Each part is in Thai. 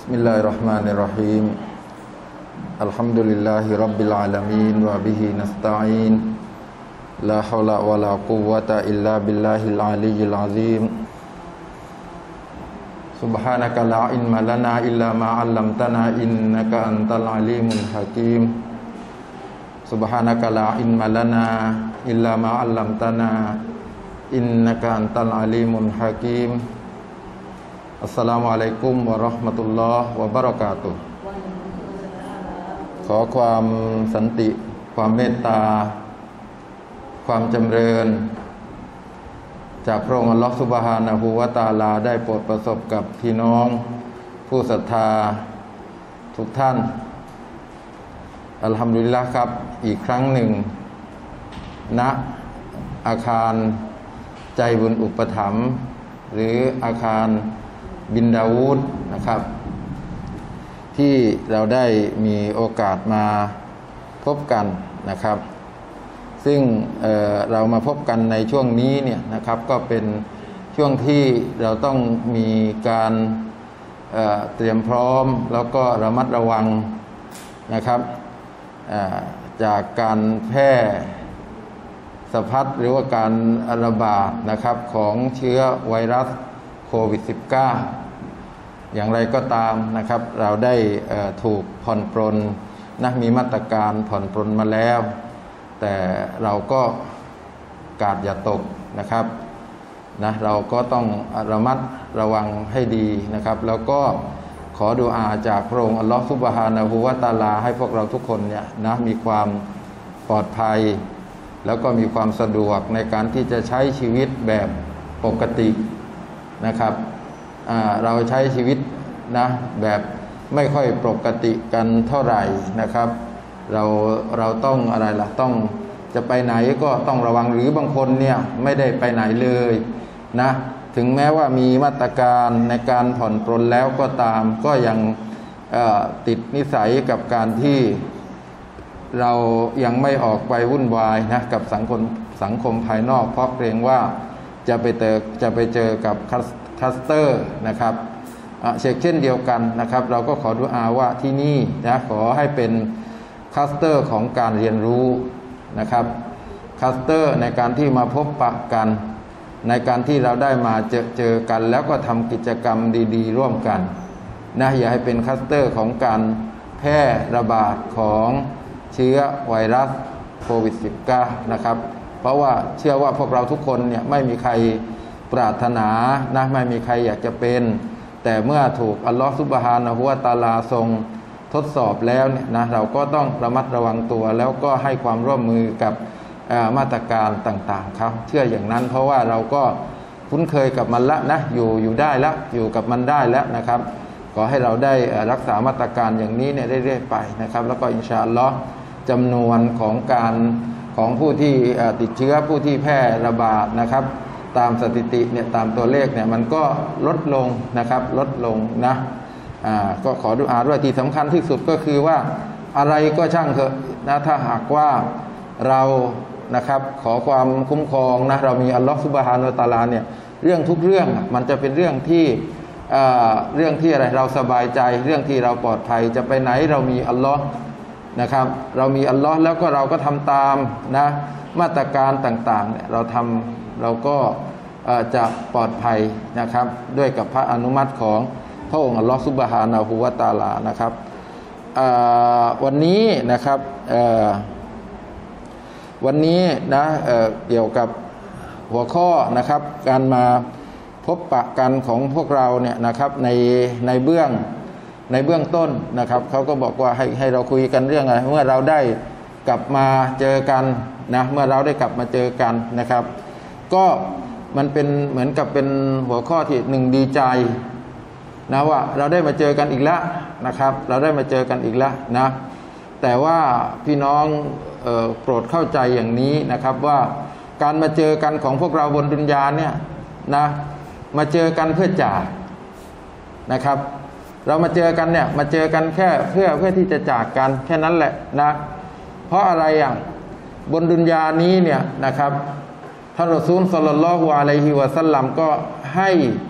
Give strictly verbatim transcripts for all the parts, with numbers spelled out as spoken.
Bismillahirrahmanirrahim. Alhamdulillahi rabbil alamin wa bihi nasta'in. La haula wa la quwwata illa billahil aliyyil azim. Subhanaka la ilma lana illa ma 'allamtana innaka antal alimul hakim. Subhanaka la ilma lana illa ma 'allamtana innaka antal alimul hakim. Assalamualaikum warahmatullahi wabarakatuh.ขอความสันติความเมตตาความจำเริญจากพระองค์อัลเลาะห์ซุบฮานะฮูวะตะอาลาได้โปรดประสบกับพี่น้องผู้ศรัทธาทุกท่านอัลฮัมดุลิลละห์ครับอีกครั้งหนึ่งณอาคารใจบุญอุปถัมภ์หรืออาคารบินดาวูดนะครับที่เราได้มีโอกาสมาพบกันนะครับซึ่ง เอ่อ เรามาพบกันในช่วงนี้เนี่ยนะครับก็เป็นช่วงที่เราต้องมีการเอ่อเตรียมพร้อมแล้วก็ระมัดระวังนะครับจากการแพร่สะพัดหรือว่าการระบาดนะครับของเชื้อไวรัสโควิด สิบเก้า อย่างไรก็ตามนะครับเราได้ถูกผ่อนปรนนะมีมาตรการผ่อนปรนมาแล้วแต่เราก็กาดอย่าตกนะครับนะเราก็ต้องระมัดระวังให้ดีนะครับแล้วก็ขอดุอาจากพระองค์อัลเลาะห์ซุบฮานะฮูวะตะอาลาให้พวกเราทุกคนเนี่ยนะมีความปลอดภัยแล้วก็มีความสะดวกในการที่จะใช้ชีวิตแบบปกตินะครับเราใช้ชีวิตนะแบบไม่ค่อยปกติกันเท่าไหร่นะครับเราเราต้องอะไรล่ะต้องจะไปไหนก็ต้องระวังหรือบางคนเนี่ยไม่ได้ไปไหนเลยนะถึงแม้ว่ามีมาตรการในการผ่อนปรนแล้วก็ตามก็ยังติดนิสัยกับการที่เรายังไม่ออกไปวุ่นวายนะกับสังคมสังคมภายนอกเพราะเกรงว่าจะไปเจอจะไปเจอกับคลัสเตอร์นะครับเช่นเช่นเดียวกันนะครับเราก็ขอดุอาว่าที่นี่นะขอให้เป็นคลัสเตอร์ของการเรียนรู้นะครับคลัสเตอร์ในการที่มาพบปะกันในการที่เราได้มาเจอเจอกันแล้วก็ทำกิจกรรมดีๆร่วมกันนะอย่าให้เป็นคลัสเตอร์ของการแพร่ระบาดของเชื้อไวรัสโควิด สิบเก้า นะครับเพราะว่าเชื่อว่าพวกเราทุกคนเนี่ยไม่มีใครปรารถนานะไม่มีใครอยากจะเป็นแต่เมื่อถูกอัลเลาะห์ซุบฮานะฮูวะตะอาลาทรงทดสอบแล้วเนี่ยนะเราก็ต้องระมัดระวังตัวแล้วก็ให้ความร่วมมือกับมาตรการต่างๆครับเชื่ออย่างนั้นเพราะว่าเราก็คุ้นเคยกับมันละนะอยู่อยู่ได้ละอยู่กับมันได้แล้วนะครับขอให้เราได้รักษามาตรการอย่างนี้เนี่ยเรื่อยๆไปนะครับแล้วก็อินชาอัลลอฮ์จำนวนของการของผู้ที่ติดเชื้อผู้ที่แพร่ระบาดนะครับตามสถิติเนี่ยตามตัวเลขเนี่ยมันก็ลดลงนะครับลดลงนะอ่าก็ขอดุอาด้วยที่สำคัญที่สุดก็คือว่าอะไรก็ช่างเถอะนะถ้าหากว่าเรานะครับขอความคุ้มครองนะเรามีอัลเลาะห์ซุบฮานะฮูวะตะอาลาเนี่ยเรื่องทุกเรื่องมันจะเป็นเรื่องที่เอ่อเรื่องที่อะไรเราสบายใจเรื่องที่เราปลอดภัยจะไปไหนเรามีอัลเลาะห์นะครับเรามีอัลเลาะห์แล้วก็เราก็ทำตามนะมาตรการต่างๆเนี่ยเราทำเราก็จะปลอดภัยนะครับด้วยกับพระอนุมัติของพระองค์อัลเลาะห์ซุบฮานะฮูวะตะอาลานะครับวันนี้นะครับวันนี้นะ เ, เกี่ยวกับหัวข้อนะครับการมาพบปะกันของพวกเราเนี่ยนะครับในในเบื้องในเบื้องต้นนะครับเขาก็บอกว่าให้ให้เราคุยกันเรื่องอะไรเมื่อเราได้กลับมาเจอกันนะเมื่อเราได้กลับมาเจอกันนะครับก็มันเป็นเหมือนกับเป็นหัวข้อที่หนึ่งดีใจนะว่าเราได้มาเจอกันอีกแล้วนะครับเราได้มาเจอกันอีกแล้วนะแต่ว่าพี่น้องเอ่อโปรดเข้าใจอย่างนี้นะครับว่าการมาเจอกันของพวกเราบนดุนยาเนี่ยนะมาเจอกันเพื่อจากนะครับเรามาเจอกันเนี่ยมาเจอกันแค่เพื่อเพื่อที่จะจากกันแค่นั้นแหละนะเพราะอะไรอ่ะบนดุนยานี้เนี่ยนะครับท่านรอซูลศ็อลลัลลอฮุอะลัยฮิวะซัลลัมก็ให้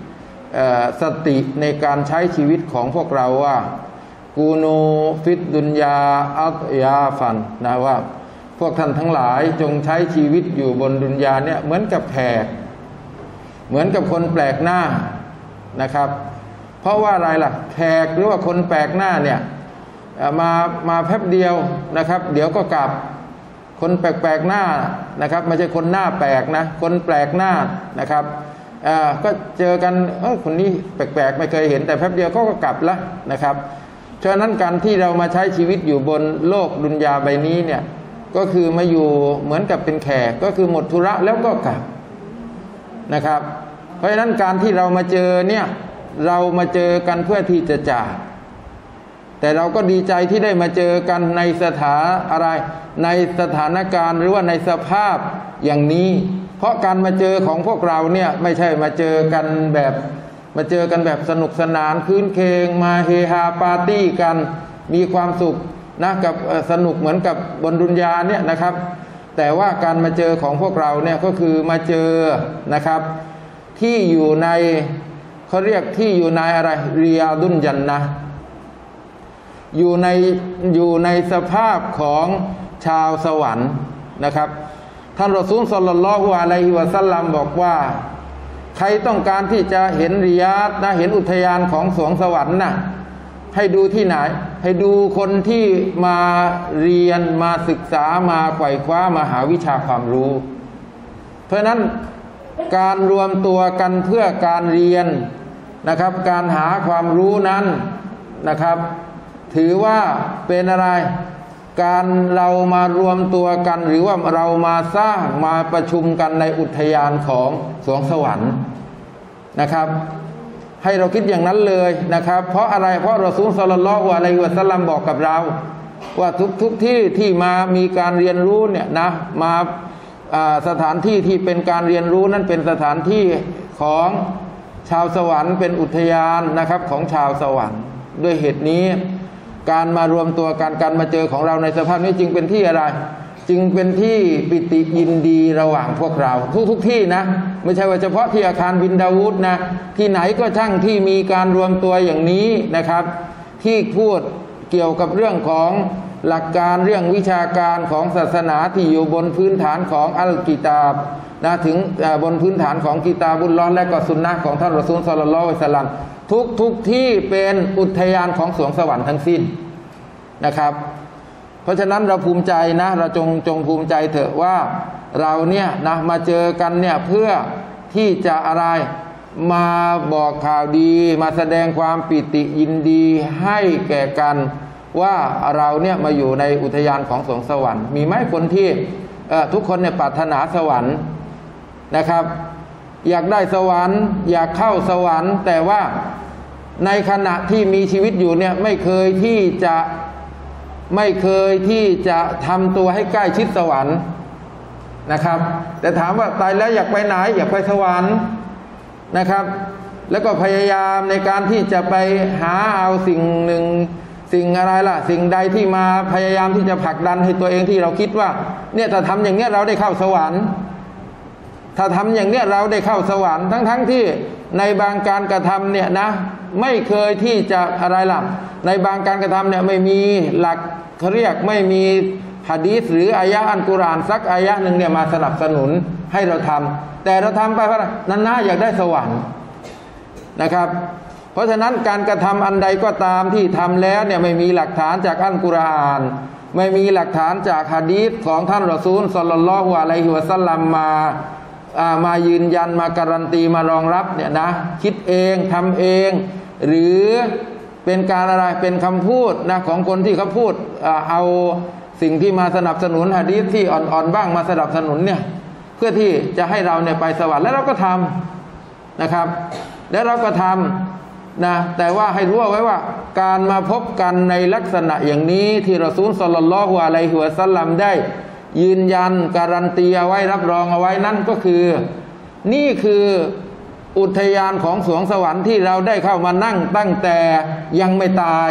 สติในการใช้ชีวิตของพวกเราว่ากูนูฟิดดุนยาอัตยาฟันนะว่าพวกท่านทั้งหลายจงใช้ชีวิตอยู่บนดุนยาเนี่ยเหมือนกับแขกเหมือนกับคนแปลกหน้านะครับเพราะว่าอะไรล่ะแขกหรือว่าคนแปลกหน้าเนี่ยมามาแป๊บเดียวนะครับเดี๋ยวก็กลับคนแปลกๆหน้านะครับไม่ใช่คนหน้าแปลกนะคนแปลกหน้านะครับอ่าก็เจอกันเออคนนี้แปลกๆไม่เคยเห็นแต่แป๊บเดียวก็ก็กลับแล้วนะครับฉะนั้นการที่เรามาใช้ชีวิตอยู่บนโลกดุนยาใบนี้เนี่ยก็คือมาอยู่เหมือนกับเป็นแขกก็คือหมดธุระแล้วก็กลับนะครับเพราะฉะนั้นการที่เรามาเจอเนี่ยเรามาเจอกันเพื่อที่จะจากแต่เราก็ดีใจที่ได้มาเจอกันในสถานอะไรในสถานการณ์หรือว่าในสภาพอย่างนี้เพราะการมาเจอของพวกเราเนี่ยไม่ใช่มาเจอกันแบบมาเจอกันแบบสนุกสนานคืนเคงมาเฮฮาปาร์ตี้กันมีความสุขนะกับสนุกเหมือนกับบนดุนยาเนี่ยนะครับแต่ว่าการมาเจอของพวกเราเนี่ยก็คือมาเจอนะครับที่อยู่ในเขาเรียกที่อยู่ในอะไรเรียดุนยันนะอยู่ในอยู่ในสภาพของชาวสวรรค์นะครับท่านรอซูลศ็อลลัลลอฮุอะลัยฮิวะซัลลัมบอกว่าใครต้องการที่จะเห็นริยาดนะเห็นอุทยานของสวงสวรรค์นะให้ดูที่ไหนให้ดูคนที่มาเรียนมาศึกษามาไขว่คว้ามาหาวิชาความรู้เพราะนั้นการรวมตัวกันเพื่อการเรียนนะครับการหาความรู้นั้นนะครับถือว่าเป็นอะไรการเรามารวมตัวกันหรือว่าเรามาสร้างมาประชุมกันในอุทยานของสวงสวรรค์นะครับให้เราคิดอย่างนั้นเลยนะครับเพราะอะไรเพราะรอซูลศ็อลลัลลอฮุอะลัยฮิวะซัลลัมบอกกับเราว่าทุกทุกที่ที่มามีการเรียนรู้เนี่ยนะมาสถานที่ที่เป็นการเรียนรู้นั้นเป็นสถานที่ของชาวสวรรค์เป็นอุทยานนะครับของชาวสวรรค์ด้วยเหตุนี้การมารวมตัวกันการมาเจอของเราในสภาพนี้จึงเป็นที่อะไรจึงเป็นที่ปิติยินดีระหว่างพวกเราทุกทุกที่นะไม่ใช่ว่าเฉพาะที่อาคารบินดาวูดนะที่ไหนก็ช่างที่มีการรวมตัวอย่างนี้นะครับที่พูดเกี่ยวกับเรื่องของหลักการเรื่องวิชาการของศาสนาที่อยู่บนพื้นฐานของอัลกิตาบนะถึงบนพื้นฐานของกิตาบุลลอฮ์และก็สุนนะห์ของท่านรอซูลศ็อลลัลลอฮุอะลัยฮิวะซัลลัมทุกทุกที่เป็นอุทยานของสวงสวรรค์ทั้งสิ้นนะครับเพราะฉะนั้นเราภูมิใจนะเราจงจงภูมิใจเถอะว่าเราเนี่ยนะมาเจอกันเนี่ยเพื่อที่จะอะไรมาบอกข่าวดีมาแสดงความปิติยินดีให้แก่กันว่าเราเนี่ยมาอยู่ในอุทยานของสวงสวรรค์มีไหมคนที่ทุกคนเนี่ยปรารถนาสวรรค์นะครับอยากได้สวรรค์อยากเข้าสวรรค์แต่ว่าในขณะที่มีชีวิตอยู่เนี่ยไม่เคยที่จะไม่เคยที่จะทำตัวให้ใกล้ชิดสวรรค์นะครับแต่ถามว่าตายแล้วอยากไปไหนอยากไปสวรรค์นะครับแล้วก็พยายามในการที่จะไปหาเอาสิ่งหนึ่งสิ่งอะไรล่ะสิ่งใดที่มาพยายามที่จะผลักดันให้ตัวเองที่เราคิดว่าเนี่ยถ้าทำอย่างเนี้ยเราได้เข้าสวรรค์ถ้าทำอย่างเนี้ยเราได้เข้าสวรรค์ทั้งๆ ท, ที่ในบางการกระทำเนี่ยนะไม่เคยที่จะอะไรล่ะในบางการกระทำเนี่ยไม่มีหลักเขาเรียกไม่มีหะดีษหรืออายะห์อัลกุรอานสักอายะห์หนึ่งเนี่ยมาสนับสนุนให้เราทำแต่เราทำไปเพราะนั้นน่าอยากได้สวรรค์นะครับเพราะฉะนั้นการกระทำอันใดก็ตามที่ทำแล้วเนี่ยไม่มีหลักฐานจากอัลกุรอานไม่มีหลักฐานจากหะดีษของท่านรอซูลศ็อลลัลลอฮุอะลัยฮิวะซัลลัมมามายืนยันมาการันตีมารองรับเนี่ยนะคิดเองทำเองหรือเป็นการอะไรเป็นคำพูดนะของคนที่เขาพูดเอาสิ่งที่มาสนับสนุนหะดีษที่อ่อนๆบ้างมาสนับสนุนเนี่ยเพื่อที่จะให้เราเนี่ยไปสวรรค์แล้วเราก็ทำนะครับแล้วเราก็ทำนะแต่ว่าให้รู้ไว้ว่าการมาพบกันในลักษณะอย่างนี้ที่รอซูลศ็อลลัลลอฮุอะลัยฮิวะซัลลัมได้ยืนยันการันตีเอาไว้รับรองเอาไว้นั่นก็คือนี่คืออุทยานของสวงสวรรค์ที่เราได้เข้ามานั่งตั้งแต่ยังไม่ตาย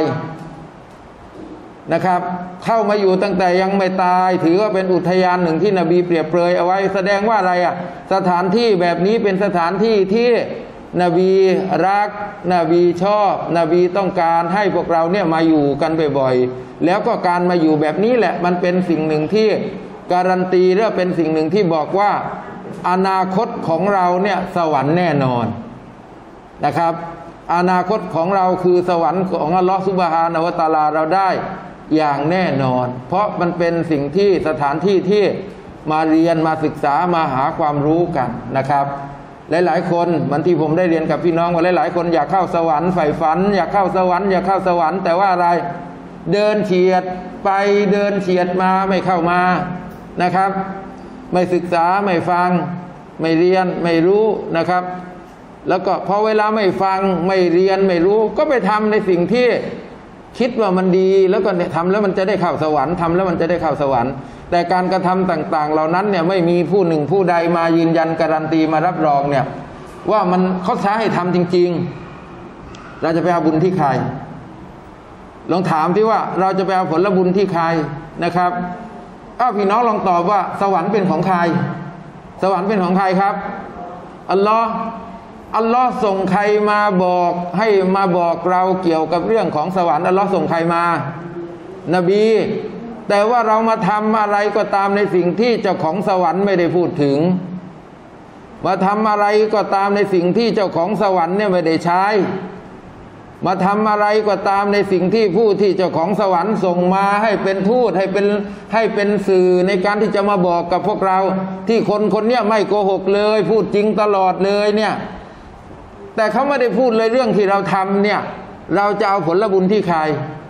นะครับเข้ามาอยู่ตั้งแต่ยังไม่ตายถือว่าเป็นอุทยานหนึ่งที่นบีเปรียบเปรยเอาไว้แสดงว่าอะไรอ่ะสถานที่แบบนี้เป็นสถานที่ที่นบีรักนบีชอบนบีต้องการให้พวกเราเนี่ยมาอยู่กันบ่อยๆแล้วก็การมาอยู่แบบนี้แหละมันเป็นสิ่งหนึ่งที่การันตีหรือเป็นสิ่งหนึ่งที่บอกว่าอนาคตของเราเนี่ยสวรรค์แน่นอนนะครับอนาคตของเราคือสวรรค์ของอัลลอฮฺซุบฮานะฮูวะตะอาลาเราได้อย่างแน่นอนเพราะมันเป็นสิ่งที่สถานที่ที่มาเรียนมาศึกษามาหาความรู้กันนะครับหลายๆคนเหมือนที่ผมได้เรียนกับพี่น้องว่าหลายๆคนอยากเข้าสวรรค์ใฝ่ฝันอยากเข้าสวรรค์อยากเข้าสวรรค์แต่ว่าอะไรเดินเฉียดไปเดินเฉียดมาไม่เข้ามานะครับไม่ศึกษาไม่ฟังไม่เรียนไม่รู้นะครับแล้วก็พอเวลาไม่ฟังไม่เรียนไม่รู้ก็ไปทำในสิ่งที่คิดว่ามันดีแล้วก็ทำแล้วมันจะได้เข้าสวรรค์ทำแล้วมันจะได้เข้าสวรรค์แต่การกระทำต่างๆเหล่านั้นเนี่ยไม่มีผู้หนึ่งผู้ใดมายืนยันการันตีมารับรองเนี่ยว่ามันเขาใช้ให้ทำจริงๆเราจะไปเอาบุญที่ใครลองถามที่ว่าเราจะไปเอาผลบุญที่ใครนะครับอ้าวพี่น้องลองตอบว่าสวรรค์เป็นของใครสวรรค์เป็นของใครครับอัลลอฮ์อัลลอฮ์ส่งใครมาบอกให้มาบอกเราเกี่ยวกับเรื่องของสวรรค์อัลลอฮ์ส่งใครมานบีแต่ว่าเรามาทำอะไรก็ตามในสิ่งที่เจ้าของสวรรค์ไม่ได้พูดถึงมาทำอะไรก็ตามในสิ่งที่เจ้าของสวรรค์เนี่ยไม่ได้ใช้มาทำอะไรก็ตามในสิ่งที่ผู้ที่เจ้าของสวรรค์ส่งมาให้เป็นทูตให้เป็นให้เป็นสื่อในการที่จะมาบอกกับพวกเราที่คนคนเนี้ยไม่โกหกเลยพูดจริงตลอดเลยเนี่ยแต่เขาไม่ได้พูดเลยเรื่องที่เราทำเนี่ยเราจะเอาผลบุญที่ใคร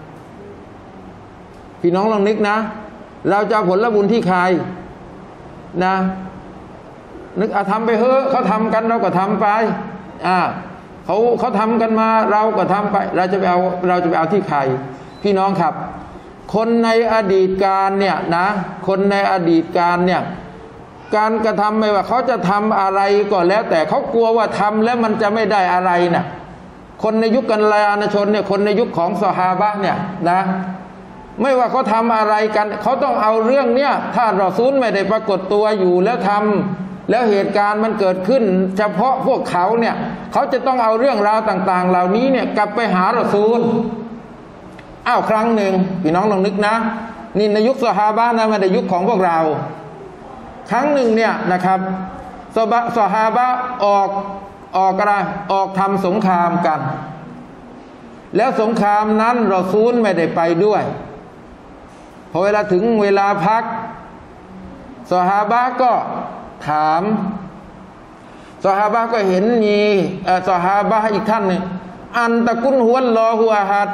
พี่น้องลองนึกนะเราจะเอาผลบุญที่ใครนะนึกเอาทำไปเถอะเขาทำกันเราก็ทำไปอ่าเขาเขาทำกันมาเราก็ทำไปเราจะไปเอาเราจะไปเอาที่ใครพี่น้องครับคนในอดีตการเนี่ยนะคนในอดีตการเนี่ยการกระทำไม่ว่าเขาจะทำอะไรก็แล้วแต่เขากลัวว่าทำแล้วมันจะไม่ได้อะไรน่ะคนในยุคกัลยาณชนเนี่ยคนในยุคของซอฮาบะห์เนี่ยนะไม่ว่าเขาทำอะไรกันเขาต้องเอาเรื่องเนี้ยถ้ารอซูลไม่ได้ปรากฏตัวอยู่แล้วทำแล้วเหตุการณ์มันเกิดขึ้นเฉพาะพวกเขาเนี่ยเขาจะต้องเอาเรื่องราวต่างๆเหล่านี้เนี่ยกลับไปหารอซูลอ้าวครั้งหนึ่งพี่น้องลองนึกนะนี่ในยุคซอฮาบะห์นะไม่ได้ยุคของพวกเราครั้งหนึ่งเนี่ยนะครับซอฮาบะห์ซอฮาบะห์ออกออกอะไรออกทำสงครามกันแล้วสงครามนั้นรอซูลไม่ได้ไปด้วยพอเวลาถึงเวลาพักซอฮาบะห์ก็ถามซอฮาบะห์ก็เห็นมีซอฮาบะห์อีกท่านหนึ่งอันตะกุนฮุวัลลอฮุอะฮัด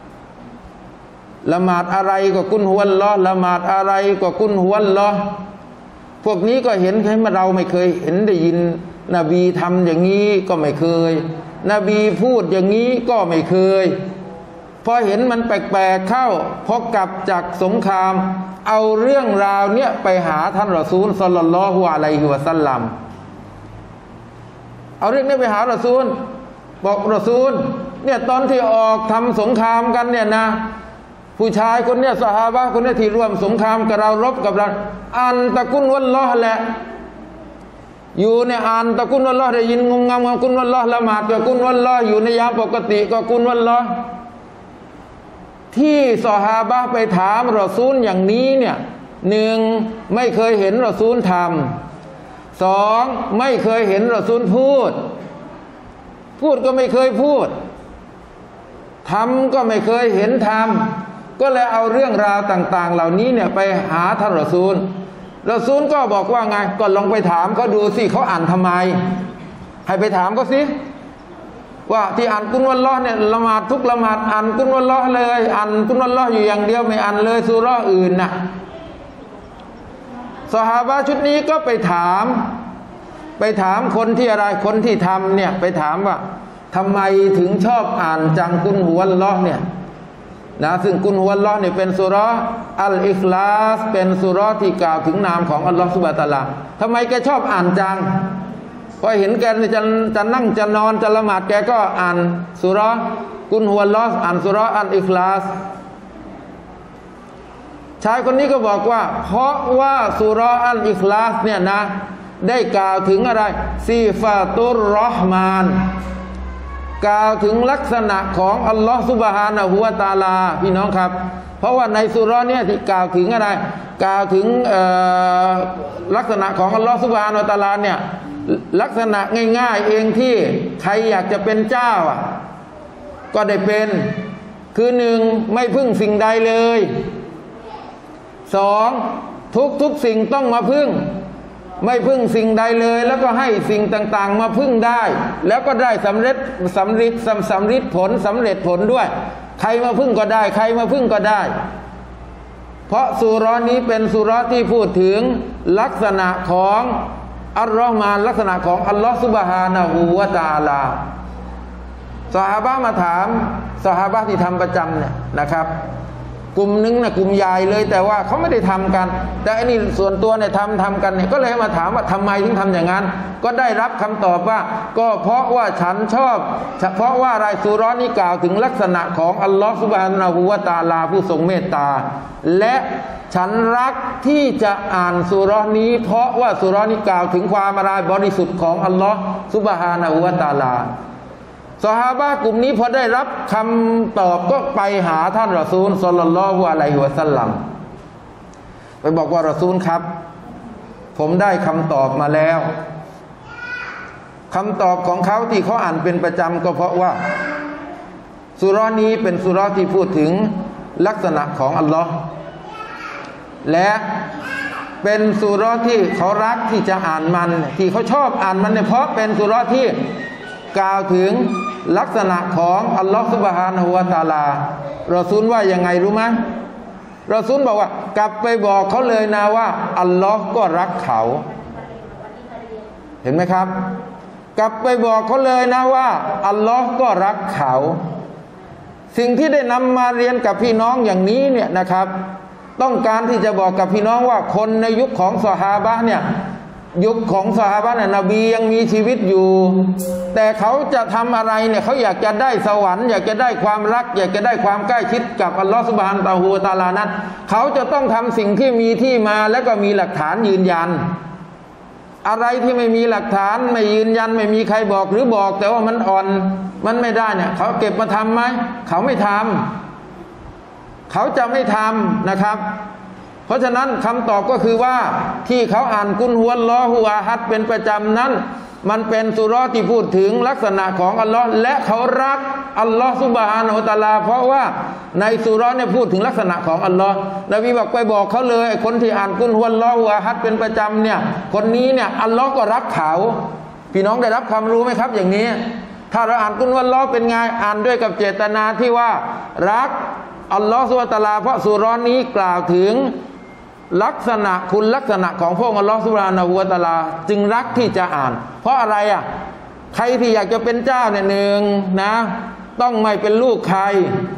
ละหมาดอะไรก็กุนฮุวัลลอฮ์ละหมาดอะไรก็กุนฮุวัลลอฮ์พวกนี้ก็เห็นให้เราไม่เคยเห็นได้ยินนบีทำอย่างนี้ก็ไม่เคยนบีพูดอย่างนี้ก็ไม่เคยพอเห็นมันแปลกๆเข้าพอกลับจากสงครามเอาเรื่องราวเนี้ยไปหาท่านรอซูลศ็อลลัลลอฮุอะลัยฮิวะซัลลัมเอาเรื่องนี้ไปหารอซูลบอกรอซูลเนี่ยตอนที่ออกทำสงครามกันเนี่ยนะผู้ชายคนเนี้ยซอฮาบะห์คนนี้ที่ร่วมสงครามกับเรารบกับเราอันตะกุนวัลลอฮ์แหละอยู่ในอันตะกุนวัลลอฮ์ได้ยินงงงงกุนวัลลอฮ์ละหมาดกับกุนวัลลอฮ์อยู่ในยามปกติก็กุนวัลลอฮ์ที่ซอฮาบะห์ไปถามรอซูลอย่างนี้เนี่ยหนึ่งไม่เคยเห็นรอซูลทำสองไม่เคยเห็นรอซูลพูดพูดก็ไม่เคยพูดทำก็ไม่เคยเห็นทำก็เลยเอาเรื่องราวต่างๆเหล่านี้เนี่ยไปหาท่านรอซูลรอซูลก็บอกว่าไงก็ลองไปถามเขาดูสิเขาอ่านทำไมให้ไปถามเขาสิว่าที่อ่านกุนวัลลอฮ์เนี่ยละหมาดทุกละหมาดอ่านกุนวัลลอฮ์เลยอ่านกุนวัลลอฮ์อยู่อย่างเดียวไม่อ่านเลยซูเราะห์อื่นน่ะซอฮาบะห์ชุดนี้ก็ไปถามไปถามคนที่อะไรคนที่ทำเนี่ยไปถามว่าทำไมถึงชอบอ่านจังกุนฮุวัลลอฮ์เนี่ยนะซึ่งกุนฮุวัลลอฮ์เนี่ยเป็นซูเราะห์อัลอิคลาสเป็นซูเราะห์ที่กล่าวถึงนามของอัลลอฮ์ซุบฮานะฮูวะตะอาลาทำไมแกชอบอ่านจังพอเห็นแกจะจะนั่งจะนอนจะละหมาดแกก็อ่านซูเราะห์กุนฮุวัลลอฮ์อ่านซูเราะห์อัลอิคลาสชายคนนี้ก็บอกว่าเพราะว่าซูเราะห์อัลอิคลาสเนี่ยนะได้กล่าวถึงอะไรซีฟาตุรเราะห์มานกล่าวถึงลักษณะของอัลลอฮฺซุบฮานะฮูวะตะอาลาพี่น้องครับเพราะว่าในสุเราะห์เนี่ยที่กล่าวถึงอะไรกล่าวถึงลักษณะของอัลลอฮฺซุบฮานะฮูวะตะอาลาเนี่ยลักษณะง่ายๆเองที่ใครอยากจะเป็นเจ้าอ่ะก็ได้เป็นคือหนึ่งไม่พึ่งสิ่งใดเลยสองทุกทุกสิ่งต้องมาพึ่งไม่พึ่งสิ่งใดเลยแล้วก็ให้สิ่งต่างๆมาพึ่งได้แล้วก็ได้สำเร็จสำเร็จสำเร็จผลสำเร็จผลด้วยใครมาพึ่งก็ได้ใครมาพึ่งก็ได้เพราะซูเราะห์นี้เป็นซูเราะห์ที่พูดถึงลักษณะของอัลลอฮ์มาลักษณะของอัลลอฮ์ซุบฮานะฮูวะตะอาลาซอฮาบะห์มาถามซอฮาบะห์ที่ทำประจำเนี่ยนะครับกลุ่มนึงนะกลุ่มใหญ่เลยแต่ว่าเขาไม่ได้ทำกันแต่อันนี้ส่วนตัวเนี่ยทำทำกันเนี่ยก็เลยมาถามว่าทำไมถึงทำอย่างนั้นก็ได้รับคำตอบว่าก็เพราะว่าฉันชอบเพราะว่าอะไรซูเราะห์นี้กล่าวถึงลักษณะของอัลลอฮฺซุบฮานะฮูวะตะอาลาผู้ทรงเมตตาและฉันรักที่จะอ่านซูเราะห์นี้เพราะว่าซูเราะห์นี้กล่าวถึงความอะไรบริสุทธิ์ของอัลลอฮฺซุบฮานะฮูวะตะอาลาซอฮาบะห์กลุ่มนี้พอได้รับคำตอบก็ไปหาท่านรอซูลศ็อลลัลลอฮุอะลัยฮิวะซัลลัมไปบอกว่ารอซูลครับผมได้คำตอบมาแล้วคำตอบของเขาที่เขาอ่านเป็นประจำก็เพราะว่าซูเราะห์นี้เป็นซูเราะห์ที่พูดถึงลักษณะของอัลลอฮ์และเป็นซูเราะห์ที่เขารักที่จะอ่านมันที่เขาชอบอ่านมันเนี่ยเพราะเป็นซูเราะห์ที่กล่าวถึงลักษณะของอัลลอฮฺซุบฮานะฮูวะตะอาลารอซูลว่ายังไงรู้ไหมรอซูลบอกว่ากลับไปบอกเขาเลยนะว่าอัลลอฮ์ก็รักเขาเห็นไหมครับกลับไปบอกเขาเลยนะว่าอัลลอฮ์ก็รักเขาสิ่งที่ได้นำมาเรียนกับพี่น้องอย่างนี้เนี่ยนะครับต้องการที่จะบอกกับพี่น้องว่าคนในยุคของซอฮาบะห์เนี่ยยุคของซอฮาบะห์เนี่ยนบียังมีชีวิตอยู่แต่เขาจะทำอะไรเนี่ยเขาอยากจะได้สวรรค์อยากจะได้ความรักอยากจะได้ความใกล้ชิดกับอัลลอฮฺซุบฮานะฮูวะตะอาลานั้นเขาจะต้องทำสิ่งที่มีที่มาและก็มีหลักฐานยืนยันอะไรที่ไม่มีหลักฐานไม่ยืนยันไม่มีใครบอกหรือบอกแต่ว่ามันอ่อนมันไม่ได้เนี่ยเขาเก็บมาทำไหมเขาไม่ทำเขาจะไม่ทำนะครับเพราะฉะนั้นคำตอบก็คือว่าที่เขาอ่านกุลฮุวัลลอฮุอะฮัดเป็นประจำนั้นมันเป็นซูเราะห์ที่พูดถึงลักษณะของอัลลอฮ์และเขารักอัลลอฮ์ซุบฮานะฮูวะตะอาลาเพราะว่าในซูเราะห์เนี่ยพูดถึงลักษณะของอัลลอฮ์นบีบอกไปบอกเขาเลยคนที่อ่านกุลฮุวัลลอฮุอะฮัดเป็นประจำเนี่ยคนนี้เนี่ยอัลลอฮ์ก็รักเขาพี่น้องได้รับความรู้ไหมครับอย่างนี้ถ้าเราอ่านกุลฮุวัลลอฮ์เป็นไงอ่านด้วยกับเจตนาที่ว่ารักอัลลอฮ์ซุบฮานะฮูวะตะอาลาเพราะซูเราะห์นี้กล่าวถึงลักษณะคุณลักษณะของพระองค์อัลลอฮฺซุบฮานะฮูวะตะอาลาจึงรักที่จะอ่านเพราะอะไรอ่ะใครที่อยากจะเป็นเจ้าเนี่ยหนึ่งนะต้องไม่เป็นลูกใคร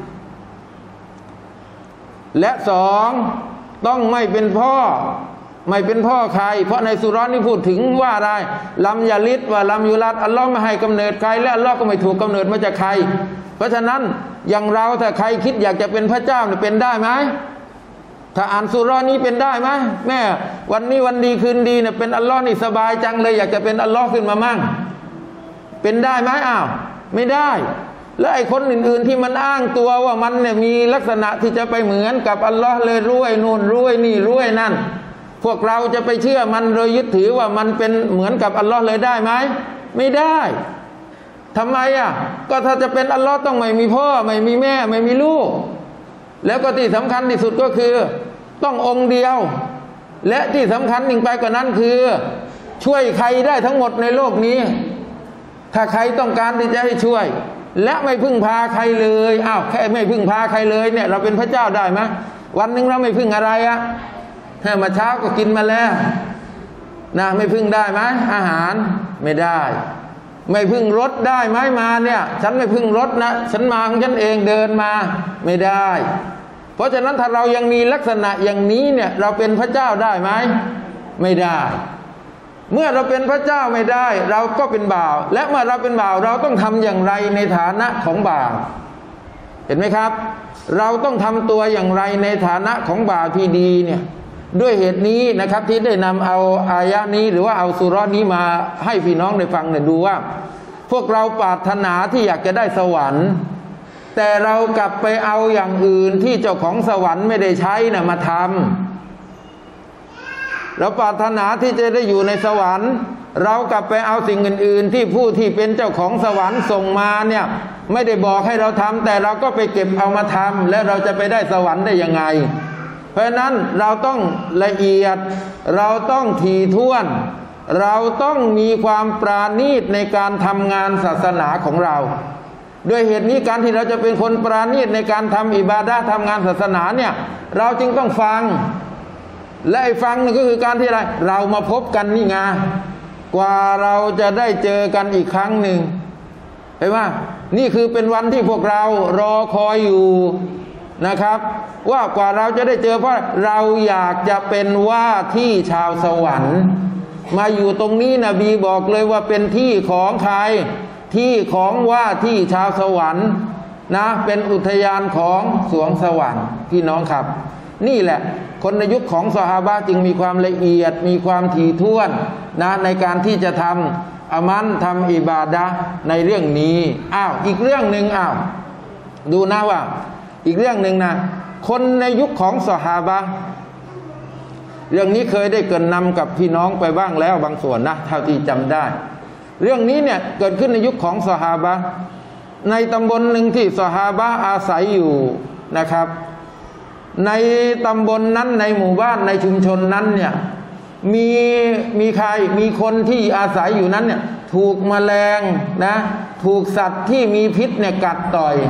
และสองต้องไม่เป็นพ่อไม่เป็นพ่อใครเพราะในสุเราะห์นี้พูดถึงว่าอะไรลัมยาลิดว่าลัมยูลัดอัลลอฮ์ไม่ให้กำเนิดใครและอัลลอฮ์ก็ไม่ถูกกำเนิดมาจากใครเพราะฉะนั้นอย่างเราถ้าใครคิดอยากจะเป็นพระเจ้าเนี่ยเป็นได้ไหมถ้าอ่านซูเราะห์นี้เป็นได้ไหมแม่วันนี้วันดีคืนดีเนี่ยเป็นอัลลอฮ์นี่สบายจังเลยอยากจะเป็นอัลลอฮ์ขึ้นมามั่งเป็นได้ไหมอ้าวไม่ได้แล้วไอ้คนอื่นๆที่มันอ้างตัวว่ามันเนี่ยมีลักษณะที่จะไปเหมือนกับอัลลอฮ์เลยรู้ไอ้นู่นรู้ไอ้นี่รู้ไอ้นั่นพวกเราจะไปเชื่อมันโดยยึดถือว่ามันเป็นเหมือนกับอัลลอฮ์เลยได้ไหมไม่ได้ทำไมอ่ะก็ถ้าจะเป็นอัลลอฮ์ต้องไม่มีพ่อไม่มีแม่ไม่มีลูกแล้วก็ที่สำคัญที่สุดก็คือต้ององค์เดียวและที่สำคัญยิ่งไปกว่านั้นคือช่วยใครได้ทั้งหมดในโลกนี้ถ้าใครต้องการที่จะให้ช่วยและไม่พึ่งพาใครเลยอ้าวแค่ไม่พึ่งพาใครเลยเนี่ยเราเป็นพระเจ้าได้ไหมวันหนึ่งเราไม่พึ่งอะไรอะแค่มาเช้าก็กินมาแล้วนะไม่พึ่งได้ไหมอาหารไม่ได้ไม่พึ่งรถได้ไหมมาเนี่ยฉันไม่พึ่งรถนะฉันมาของฉันเองเดินมาไม่ได้เพราะฉะนั้นถ้าเรายังมีลักษณะอย่างนี้เนี่ยเราเป็นพระเจ้าได้ไหมไม่ได้เมื่อเราเป็นพระเจ้าไม่ได้เราก็เป็นบ่าวและเมื่อเราเป็นบ่าวเราต้องทำอย่างไรในฐานะของบ่าวเห็นไหมครับเราต้องทำตัวอย่างไรในฐานะของบ่าวที่ดีเนี่ยด้วยเหตุนี้นะครับที่ได้นำเอาอายะนี้หรือว่าเอาสุเราะห์นี้มาให้พี่น้องได้ฟังเนี่ยดูว่าพวกเราปรารถนาที่อยากจะได้สวรรค์แต่เรากลับไปเอาอย่างอื่นที่เจ้าของสวรรค์ไม่ได้ใช้นะมาทำเราปรารถนาที่จะได้อยู่ในสวรรค์เรากลับไปเอาสิ่งอื่นๆที่ผู้ที่เป็นเจ้าของสวรรค์ส่งมาเนี่ยไม่ได้บอกให้เราทำแต่เราก็ไปเก็บเอามาทำแล้วเราจะไปได้สวรรค์ได้ยังไงเพราะฉะนั้นเราต้องละเอียดเราต้องถี่ถ้วนเราต้องมีความปราณีตในการทำงานศาสนาของเราด้วยเหตุนี้การที่เราจะเป็นคนปราณีตในการทำอิบาดะห์ทำงานศาสนาเนี่ยเราจึงต้องฟังและไอ้ฟังนี่ก็คือการที่อะไรเรามาพบกันนี่ไงกว่าเราจะได้เจอกันอีกครั้งหนึ่งเห็นไหมนี่คือเป็นวันที่พวกเรารอคอยอยู่นะครับว่ากว่าเราจะได้เจอเพราะเราอยากจะเป็นว่าที่ชาวสวรรค์มาอยู่ตรงนี้นบีบอกเลยว่าเป็นที่ของใครที่ของว่าที่ชาวสวรรค์นะเป็นอุทยานของสวงสวรรค์พี่น้องครับนี่แหละคนในยุคของซอฮาบะห์จึงมีความละเอียดมีความถี่ถ้วนนะในการที่จะทำอามันทำอิบาดะห์ในเรื่องนี้อ้าวอีกเรื่องหนึ่งอ้าวดูนะว่าอีกเรื่องหนึ่งนะคนในยุคของซอฮาบะห์เรื่องนี้เคยได้เกริ่นนำกับพี่น้องไปบ้างแล้วบางส่วนนะเท่าที่จำได้เรื่องนี้เนี่ยเกิดขึ้นในยุคของซอฮาบะห์ในตำบลหนึ่งที่ซอฮาบะห์อาศัยอยู่นะครับในตำบลนั้นในหมู่บ้านในชุมชนนั้นเนี่ยมีมีใครมีคนที่อาศัยอยู่นั้นเนี่ยถูกแมลงนะถูกสัตว์ที่มีพิษเนี่ยกัดต่อย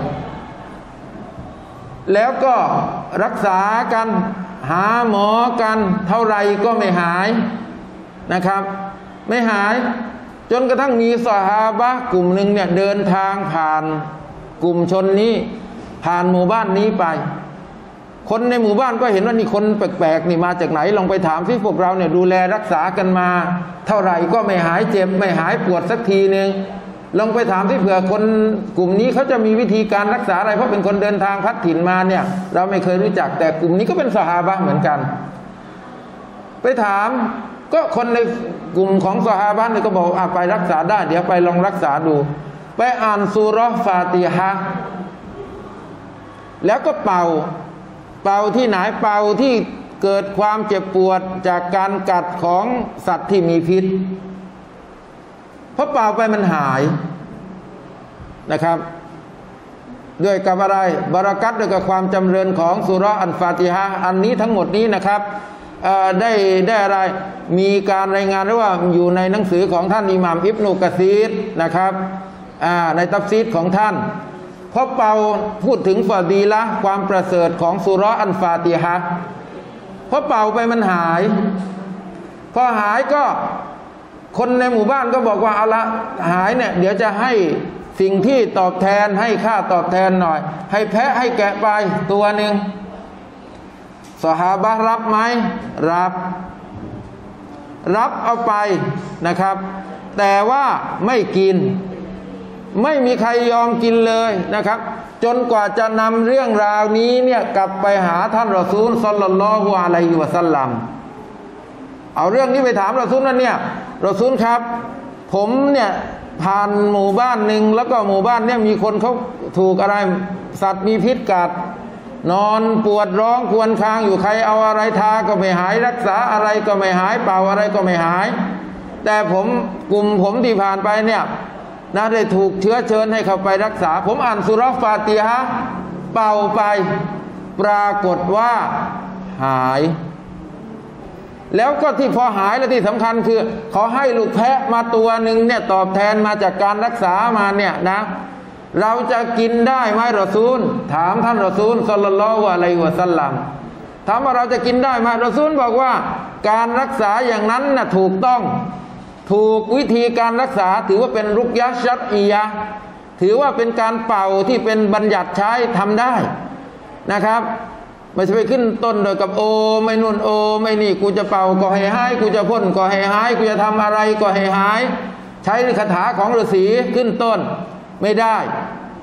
แล้วก็รักษากันหาหมอกันเท่าไรก็ไม่หายนะครับไม่หายจนกระทั่งมีซอฮาบะห์กลุ่มหนึ่งเนี่ยเดินทางผ่านกลุ่มชนนี้ผ่านหมู่บ้านนี้ไปคนในหมู่บ้านก็เห็นว่านี่คนแปลกๆนี่มาจากไหนลองไปถามที่พวกเราเนี่ยดูแลรักษากันมาเท่าไหร่ก็ไม่หายเจ็บไม่หายปวดสักทีนึงลองไปถามที่เผื่อคนกลุ่มนี้เขาจะมีวิธีการรักษาอะไรเพราะเป็นคนเดินทางพัดถิ่นมาเนี่ยเราไม่เคยรู้จักแต่กลุ่มนี้ก็เป็นซอฮาบะห์เหมือนกันไปถามก็คนในกลุ่มของซอฮาบะห์เนี่ยก็บอกอ่ะไปรักษาได้เดี๋ยวไปลองรักษาดูไปอ่านซูเราะห์ฟาติฮะห์แล้วก็เป่าเป่าที่ไหนเป่าที่เกิดความเจ็บปวดจากการกัดของสัตว์ที่มีพิษพอเป่าไปมันหายนะครับด้วยกับอะไรบารอกัตด้วยกับความจำเริญของซูเราะห์อัลฟาติฮะห์อันนี้ทั้งหมดนี้นะครับได้ได้อะไรมีการรายงานว่าอยู่ในหนังสือของท่านอิหม่ามอิบนุกะซีรนะครับในตัฟซีรของท่านพอเป่าพูดถึงฟาดีละห์ความประเสริฐของซูเราะห์อัลฟาติฮะห์พอเป่าไปมันหายพอหายก็คนในหมู่บ้านก็บอกว่าเอาละหายเนี่ยเดี๋ยวจะให้สิ่งที่ตอบแทนให้ค่าตอบแทนหน่อยให้แพะให้แกะไปตัวหนึ่งซอฮาบะห์รับไหมรับรับเอาไปนะครับแต่ว่าไม่กินไม่มีใครยอมกินเลยนะครับจนกว่าจะนำเรื่องราวนี้เนี่ยกลับไปหาท่านรอซูลศ็อลลัลลอฮุอะลัยฮิวะซัลลัมเอาเรื่องนี้ไปถามรอซูลนั่นเนี่ยรอซูลครับผมเนี่ยผ่านหมู่บ้านหนึ่งแล้วก็หมู่บ้านเนี่ยมีคนเขาถูกอะไรสัตว์มีพิษกัดนอนปวดร้องครวญครางอยู่ใครเอาอะไรทาก็ไม่หายรักษาอะไรก็ไม่หายเป่าอะไรก็ไม่หายแต่ผมกลุ่มผมที่ผ่านไปเนี่ยนะได้ถูกเชื้อเชิญให้เขาไปรักษาผมอ่านซูเราะห์ฟาติฮะห์เป่าไปปรากฏว่าหายแล้วก็ที่พอหายและที่สำคัญคือเขาให้ลูกแพะมาตัวหนึ่งเนี่ยตอบแทนมาจากการรักษามาเนี่ยนะเราจะกินได้ไหมรอซูลถามท่านรอซูลศ็อลลัลลอฮุอะลัยฮิวะซัลลัมถามว่าเราจะกินได้ไหมรอซูลบอกว่าการรักษาอย่างนั้นน่ะถูกต้องถูกวิธีการรักษาถือว่าเป็นรุกยะชัรอียะห์ถือว่าเป็นการเป่าที่เป็นบัญญัติใช้ทำได้นะครับไม่ใช่ไปขึ้นต้นโดยกับโอไม่นุ่นโอไม่นี่กูจะเป่าก็ให้หายกูจะพ่นก็ให้หายกูจะทำอะไรก็ให้หายใช้คาถาของฤาษีขึ้นต้นไม่ได้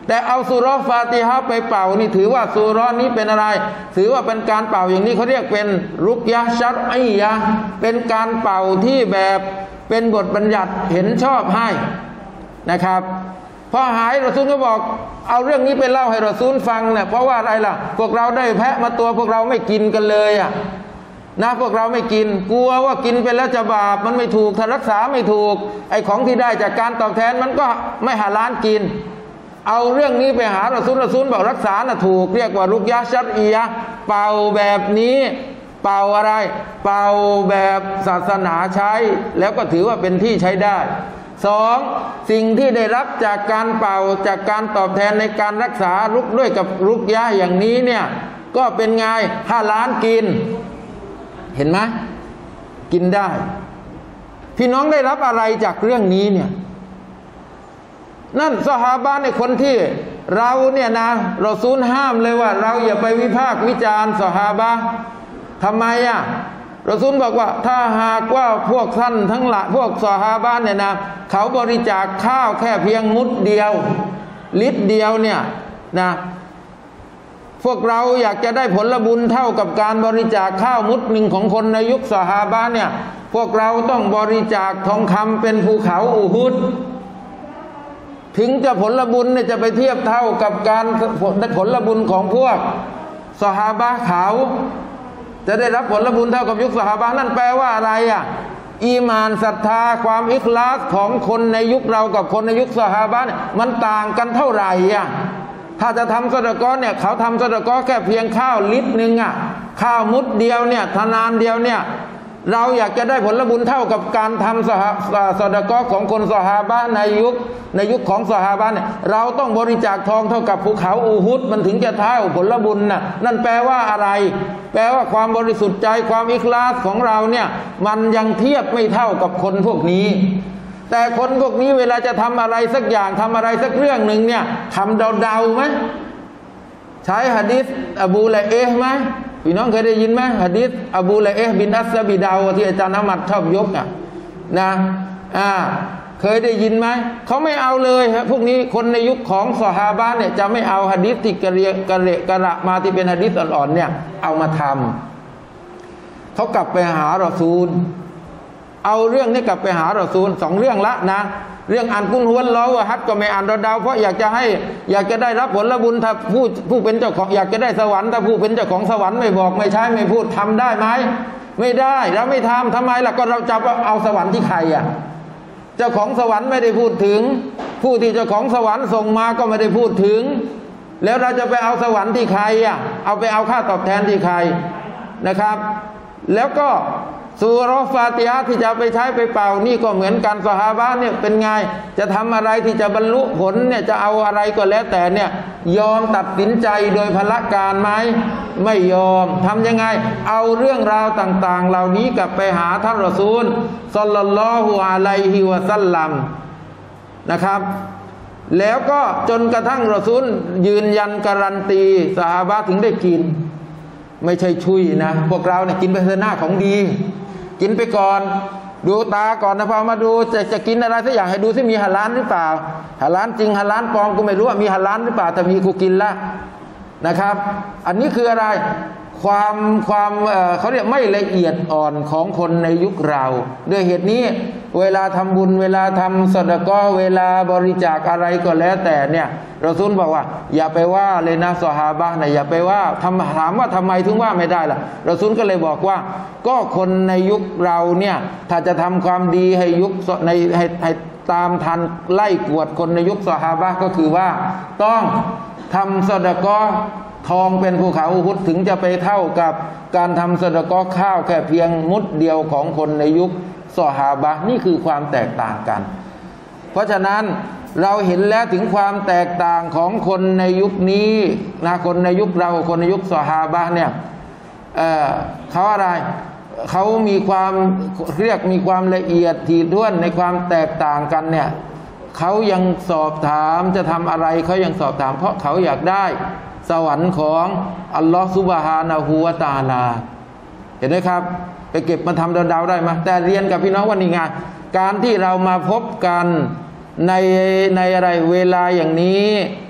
แต่เอาซูเราะห์ฟาติฮะห์ไปเป่านี่ถือว่าซูเราะห์นี้เป็นอะไรถือว่าเป็นการเป่าอย่างนี้เขาเรียกเป็นรุกยะห์ชัรอียะห์เป็นการเป่าที่แบบเป็นบทบัญญัติเห็นชอบให้นะครับพอหายรอซูลก็บอกเอาเรื่องนี้ไปเล่าให้รอซูลฟังเนี่ยเพราะว่าอะไรล่ะพวกเราได้แพะมาตัวพวกเราไม่กินกันเลยอ่ะนะพวกเราไม่กินกลัวว่ากินไปแล้วจะบาปมันไม่ถูกถ้ารักษาไม่ถูกไอ้ของที่ได้จากการตอบแทนมันก็ไม่หาล้านกินเอาเรื่องนี้ไปหารอซูลรอซูลบอกรักษาน่ะถูกเรียกว่ารุกยะห์ชัรอียะห์เป่าแบบนี้เป่าอะไรเป่าแบบศาสนาใช้แล้วก็ถือว่าเป็นที่ใช้ได้สองสิ่งที่ได้รับจากการเป่าจากการตอบแทนในการรักษารุกด้วยกับรุกยะห์อย่างนี้เนี่ยก็เป็นไงห้าล้านกินเห็นไหมกินได้พี่น้องได้รับอะไรจากเรื่องนี้เนี่ยนั่นซอฮาบะห์ในคนที่เราเนี่ยนะรอซูลห้ามเลยว่าเราอย่าไปวิพากษ์วิจารณ์ซอฮาบะห์ทำไมอ่ะรอซูลบอกว่าถ้าหากว่าพวกท่านทั้งหลายพวกซอฮาบะห์เนี่ยนะเขาบริจาคข้าวแค่เพียงมุดเดียวลิตรเดียวเนี่ยนะพวกเราอยากจะได้ผลบุญเท่ากับการบริจาคข้าวมุดหนึ่งของคนในยุคซอฮาบะห์เนี่ยพวกเราต้องบริจาคทองคำเป็นภูเขาอูฮุดถึงจะผลบุญเนี่ยจะไปเทียบเท่ากับการผลบุญของพวกซอฮาบะห์เขาจะได้รับผลบุญเท่ากับยุคซอฮาบะห์นั่นแปลว่าอะไรอ่ะอีมานศรัทธาความอิคลาสของคนในยุคเรากับคนในยุคซอฮาบะห์เนี่ยมันต่างกันเท่าไหร่อ่ะถ้าจะทำซอดะกอเนี่ยเขาทำซอดะกอแค่เพียงข้าวลิตรหนึ่งอ่ะข้าวมุดเดียวเนี่ยทนานเดียวเนี่ยเราอยากจะได้ผลบุญเท่ากับการทำซอดะกอของคนซอฮาบะห์ในยุคในยุคของซอฮาบะห์เนี่ยเราต้องบริจาคทองเท่ากับภูเขาอูฮุดมันถึงจะเท่าผลบุญน่ะนั่นแปลว่าอะไรแปลว่าความบริสุทธิ์ใจความอิคลาสของเราเนี่ยมันยังเทียบไม่เท่ากับคนพวกนี้แต่คนพวกนี้เวลาจะทำอะไรสักอย่างทำอะไรสักเรื่องหนึ่งเนี่ยทำเดาๆไหมใช้หะดีษอบูละเอะห์ไหมพี่น้องเคยได้ยินไหมหะดีษอบูละเอะห์บินอัสซะบิดาวที่อาจารย์อามัดชอบยกอ่ะนะอ่าเคยได้ยินไหมเขาไม่เอาเลยฮะพวกนี้คนในยุคของซอฮาบะห์เนี่ยจะไม่เอาหะดีษที่กระเรียกระเละกระละมาที่เป็นหะดีษอ่อนๆเนี่ยเอามาทำเขากลับไปหารอซูลเอาเรื่องนี้กลับไปหารอซูลสองเรื่องละนะเรื่องอ่านกุลฮุวัลลอฮุอะฮัดก็ไม่อ่านเดาๆเพราะอยากจะให้อยากจะได้รับผลบุญถ้าผู้ผู้เป็นเจ้าของอยากจะได้สวรรค์ถ้าผู้เป็นเจ้าของสวรรค์ไม่บอกไม่ใช้ไม่พูดทำได้ไหมไม่ได้เราไม่ทำทำไมล่ะก็เราจะเอาสวรรค์ที่ใครอ่ะเจ้าของสวรรค์ไม่ได้พูดถึงผู้ที่เจ้าของสวรรค์ส่งมาก็ไม่ได้พูดถึงแล้วเราจะไปเอาสวรรค์ที่ใครอ่ะเอาไปเอาค่าตอบแทนที่ใครนะครับแล้วก็ซูเราะห์ฟาติฮะห์ที่จะไปใช้ไปเป่านี่ก็เหมือนกันซอฮาบะห์เนี่ยเป็นไงจะทำอะไรที่จะบรรลุผลเนี่ยจะเอาอะไรก็แล้วแต่เนี่ยยอมตัดสินใจโดยพละการไหมไม่ยอมทำยังไงเอาเรื่องราวต่างๆเหล่านี้กลับไปหาท่านรอซูลศ็อลลัลลอฮุอะลัยฮิวะซัลลัมนะครับแล้วก็จนกระทั่งรอซูลยืนยันการันตีซอฮาบะห์ถึงได้กินไม่ใช่ชุยนะพวกเราเนี่ยกินไปเถอะหน้าของดีกินไปก่อนดูตาก่อนนะพอมาดูจะจะกินอะไรสักอย่างให้ดูซิมีฮาลาลหรือเปล่าฮาลาลจริงฮาลาลปลอมก็ไม่รู้ว่ามีฮาลาลหรือเปล่าแต่มีกูกินละนะครับอันนี้คืออะไรความความเอ่อเขาเรียกไม่ละเอียดอ่อนของคนในยุคเราด้วยเหตุนี้เวลาทำบุญเวลาทำซอดะกอเวลาบริจาคอะไรก็แล้วแต่เนี่ยรอซูลบอกว่าอย่าไปว่าเลยนะซอฮาบะห์นะอย่าไปว่าทำถามว่าทำไมถึงว่าไม่ได้ล่ะรอซูลก็เลยบอกว่าก็คนในยุคเราเนี่ยถ้าจะทำความดีให้ยุคในให้ให้ตามทันไล่กวดคนในยุคซอฮาบะห์ก็คือว่าต้องทำซอดะกอทองเป็นภูเขาอูฮุดถึงจะไปเท่ากับการทำซอดะกอข้าวแค่เพียงมุดเดียวของคนในยุคซอฮาบะห์นี่คือความแตกต่างกันเพราะฉะนั้นเราเห็นแล้วถึงความแตกต่างของคนในยุคนี้นะคนในยุคเราคนในยุคซอฮาบะห์เนี่ยเอ่อเขาอะไรเขามีความเรียกมีความละเอียดถี่ถ้วนในความแตกต่างกันเนี่ยเขายังสอบถามจะทำอะไรเขายังสอบถามเพราะเขาอยากได้สวรรค์ของอัลลอฮฺซุบฮานะฮูวะตะอาลาเห็นไหมครับไปเก็บมาทำเดาๆได้ไหมแต่เรียนกับพี่น้องวันนี้ไงการที่เรามาพบกันในในอะไรเวลาอย่างนี้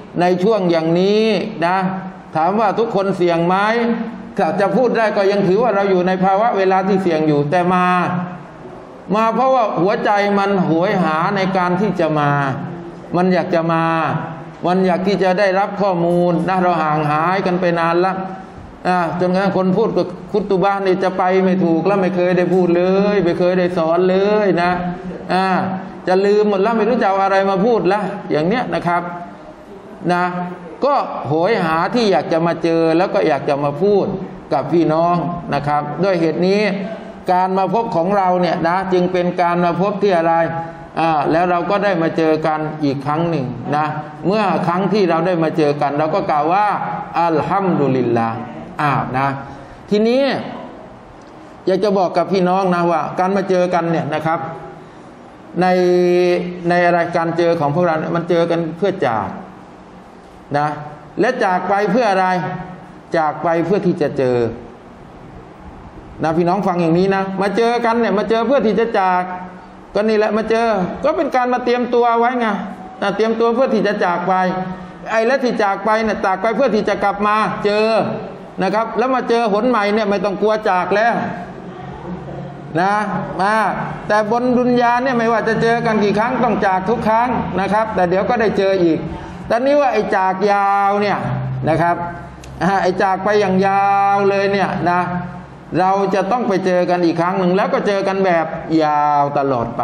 ในช่วงอย่างนี้นะถามว่าทุกคนเสี่ยงไหมถ้าจะพูดได้ก็ยังถือว่าเราอยู่ในภาวะเวลาที่เสี่ยงอยู่แต่มามาเพราะว่าหัวใจมันโหยหาในการที่จะมามันอยากจะมามันอยากที่จะได้รับข้อมูลนะเราห่างหายกันไปนานแล้วจนกระทั่งคนพูดกับคุตุบะนี่จะไปไม่ถูกแล้วไม่เคยได้พูดเลยไม่เคยได้สอนเลยนะอ่าจะลืมหมดแล้วไม่รู้จะเอาอะไรมาพูดแล้วอย่างเนี้ยนะครับนะก็โหยหาที่อยากจะมาเจอแล้วก็อยากจะมาพูดกับพี่น้องนะครับด้วยเหตุนี้การมาพบของเราเนี่ยนะจึงเป็นการมาพบที่อะไรอ่าแล้วเราก็ได้มาเจอกันอีกครั้งหนึ่งนะเมื่อครั้งที่เราได้มาเจอกันเราก็กล่าวว่าอัลฮัมดุลิลลาห์อ้าวนะทีนี้อยากจะบอกกับพี่น้องนะว่าการมาเจอกันเนี่ยนะครับในในอะไรการเจอของพวกเราเนี่ยมันเจอกันเพื่อจากนะและจากไปเพื่ออะไรจากไปเพื่อที่จะเจอนะพี่น้องฟังอย่างนี้นะมาเจอกันเนี่ยมาเจอเพื่อที่จะจากก็นี่แหละมาเจอก็เป็นการมาเตรียมตัวไว้ไงนะเตรียมตัวเพื่อที่จะจากไปไอ้และที่จากไปเนี่ยจากไปเพื่อที่จะกลับมาเจอนะครับแล้วมาเจอหนใหม่เนี่ยไม่ต้องกลัวจากแล้วนะมาแต่บนดุนยาเนี่ยไม่ว่าจะเจอกันกี่ครั้งต้องจากทุกครั้งนะครับแต่เดี๋ยวก็ได้เจออีกแต่นี้ว่าไอ้จากยาวเนี่ยนะครับไอ้จากไปอย่างยาวเลยเนี่ยนะเราจะต้องไปเจอกันอีกครั้งหนึ่งแล้วก็เจอกันแบบยาวตลอดไป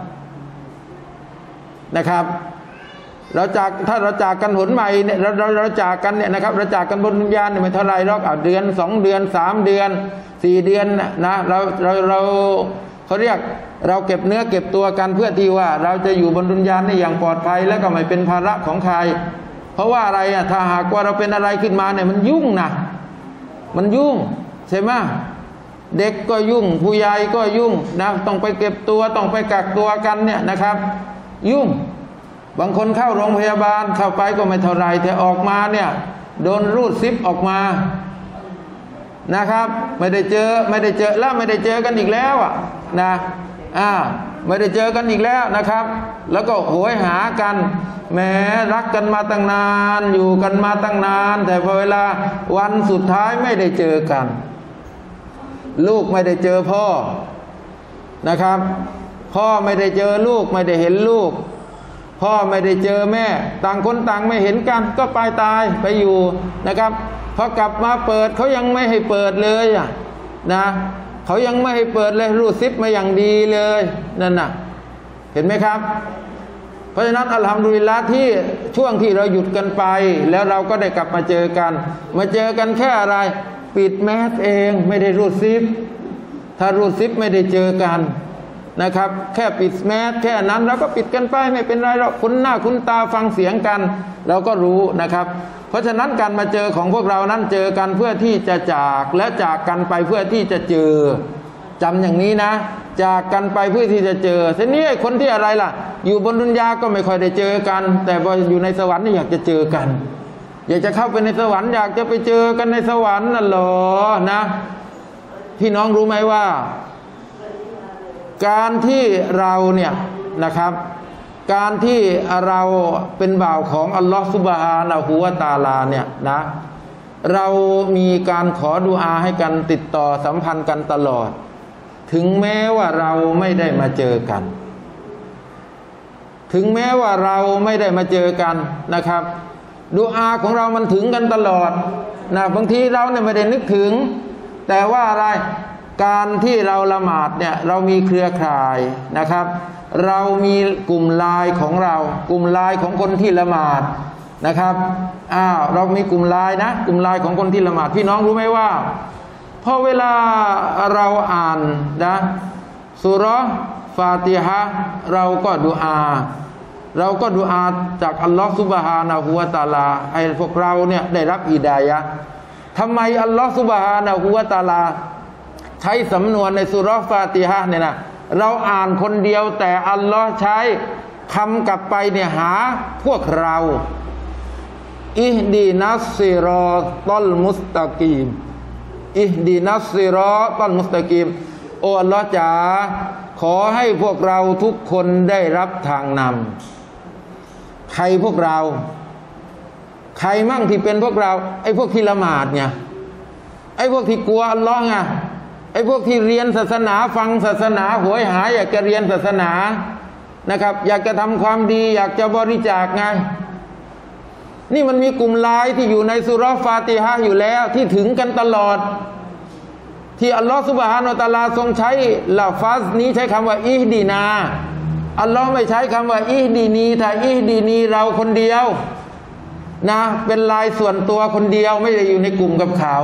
นะครับเราจากถ้าเราจากกันหนใหม่เนี่ยเราเราเราจากกันเนี่ยนะครับเราจากกันบนดุนยาเนี่ยไม่เท่าไรหรอกอ่ะเดือนสองเดือนสามเดือนสี่เดือนนะเราเราเราเขาเรียกเราเก็บเนื้อเก็บตัวกันเพื่อที่ว่าเราจะอยู่บนดุนยานี่อย่างปลอดภัยแล้วก็ไม่เป็นภาระของใครเพราะว่าอะไรอ่ะถ้าหากว่าเราเป็นอะไรขึ้นมาเนี่ยมันยุ่งนะมันยุ่งใช่ไหมเด็กก็ยุ่งผู้ใหญ่ก็ยุ่งนะต้องไปเก็บตัวต้องไปกักตัวกันเนี่ยนะครับยุ่งบางคนเข้าโรงพยาบาลเข้าไปก็ไม่เท่าไรแต่ออกมาเนี่ยโดนรูดซิปออกมานะครับไม่ได้เจอไม่ได้เจอแล้วไม่ได้เจอกันอีกแล้วอ่ะนะอ่าไม่ได้เจอกันอีกแล้วนะครับแล้วก็โหยหากันแม้รักกันมาตั้งนานอยู่กันมาตั้งนานแต่พอเวลาวันสุดท้ายไม่ได้เจอกันลูกไม่ได้เจอพ่อนะครับพ่อไม่ได้เจอลูกไม่ได้เห็นลูกพ่อไม่ได้เจอแม่ต่างคนต่างไม่เห็นกันก็ไปตายไปอยู่นะครับพอกลับมาเปิดเขายังไม่ให้เปิดเลยอ่ะนะเขายังไม่ให้เปิดเลยรูดซิปมาอย่างดีเลยนั่นน่ะเห็นไหมครับเพราะฉะนั้นอัลฮัมดุลิลละห์ที่ช่วงที่เราหยุดกันไปแล้วเราก็ได้กลับมาเจอกันมาเจอกันแค่อะไรปิดแมสเองไม่ได้รูดซิปถ้ารูดซิปไม่ได้เจอกันนะครับแค่ปิดแมสแค่นั้นเราก็ปิดกันไปไม่เป็นไรเราคุ้นหน้าคุ้นตาฟังเสียงกันเราก็รู้นะครับเพราะฉะนั้นการมาเจอของพวกเรานั้นเจอกันเพื่อที่จะจากและจากกันไปเพื่อที่จะเจอจำอย่างนี้นะจากกันไปเพื่อที่จะเจอทีนี้คนที่อะไรล่ะอยู่บนดุนยาก็ไม่ค่อยได้เจอกันแต่พออยู่ในสวรรค์นี่อยากจะเจอกันอยากจะเข้าไปในสวรรค์อยากจะไปเจอกันในสวรรค์น่ะหรอนะพี่น้องรู้ไหมว่าการที่เราเนี่ยนะครับการที่เราเป็นบ่าวของอัลลอฮฺซุบฮานะฮูวะตะอาลาเนี่ยนะเรามีการขอดุอาให้กันติดต่อสัมพันธ์กันตลอดถึงแม้ว่าเราไม่ได้มาเจอกันถึงแม้ว่าเราไม่ได้มาเจอกันนะครับดุอาของเรามันถึงกันตลอดนะบางทีเราเนี่ยไม่ได้นึกถึงแต่ว่าอะไรการที่เราละหมาดเนี่ยเรามีเครือข่ายนะครับเรามีกลุ่มไลน์ของเรากลุ่มไลน์ของคนที่ละหมาดนะครับอ้าวเรามีกลุ่มไลน์นะกลุ่มไลน์ของคนที่ละหมาดพี่น้องรู้ไหมว่าพอเวลาเราอ่านนะซูเราะห์ฟาติฮะห์เราก็ดุอาเราก็ดุอาจากอัลลอฮฺซุบฮานะฮูวะตะอาลาให้พวกเราเนี่ยได้รับฮิดายะห์ทำไมอัลลอฮฺซุบฮานะฮูวะตะอาลาใช้สำนวนในซูเราะห์ฟาติฮะห์เนี่ยนะเราอ่านคนเดียวแต่อัลลอฮ์ใช้คำกลับไปเนี่ยหาพวกเราอิฮดีนัสซิรอตัลมุสตะกีมอิฮดีนัสซิรอตัลมุสตะกีมโอ้อัลลอฮ์จ๋าขอให้พวกเราทุกคนได้รับทางนำใครพวกเราใครมั่งที่เป็นพวกเราไอ้พวกที่ละหมาดเนี่ยไอ้พวกที่กลัวอัลลอฮ์ไงไอ้พวกที่เรียนศาสนาฟังศาสนาโหยหาอยากจะเรียนศาสนานะครับอยากจะทำความดีอยากจะบริจาคไงนี่มันมีกลุ่มไลน์ที่อยู่ในสุเราะห์ฟาติฮะห์อยู่แล้วที่ถึงกันตลอดที่อัลลอฮฺซุบฮานะฮูวะตะอาลาทรงใช้ลาฟัซนี้ใช้คำว่าอิฮดีนาอัลลอฮ์ไม่ใช้คำว่าอิฮดีนีถ้าอิฮดีนีเราคนเดียวนะเป็นลายส่วนตัวคนเดียวไม่ได้อยู่ในกลุ่มกับเขา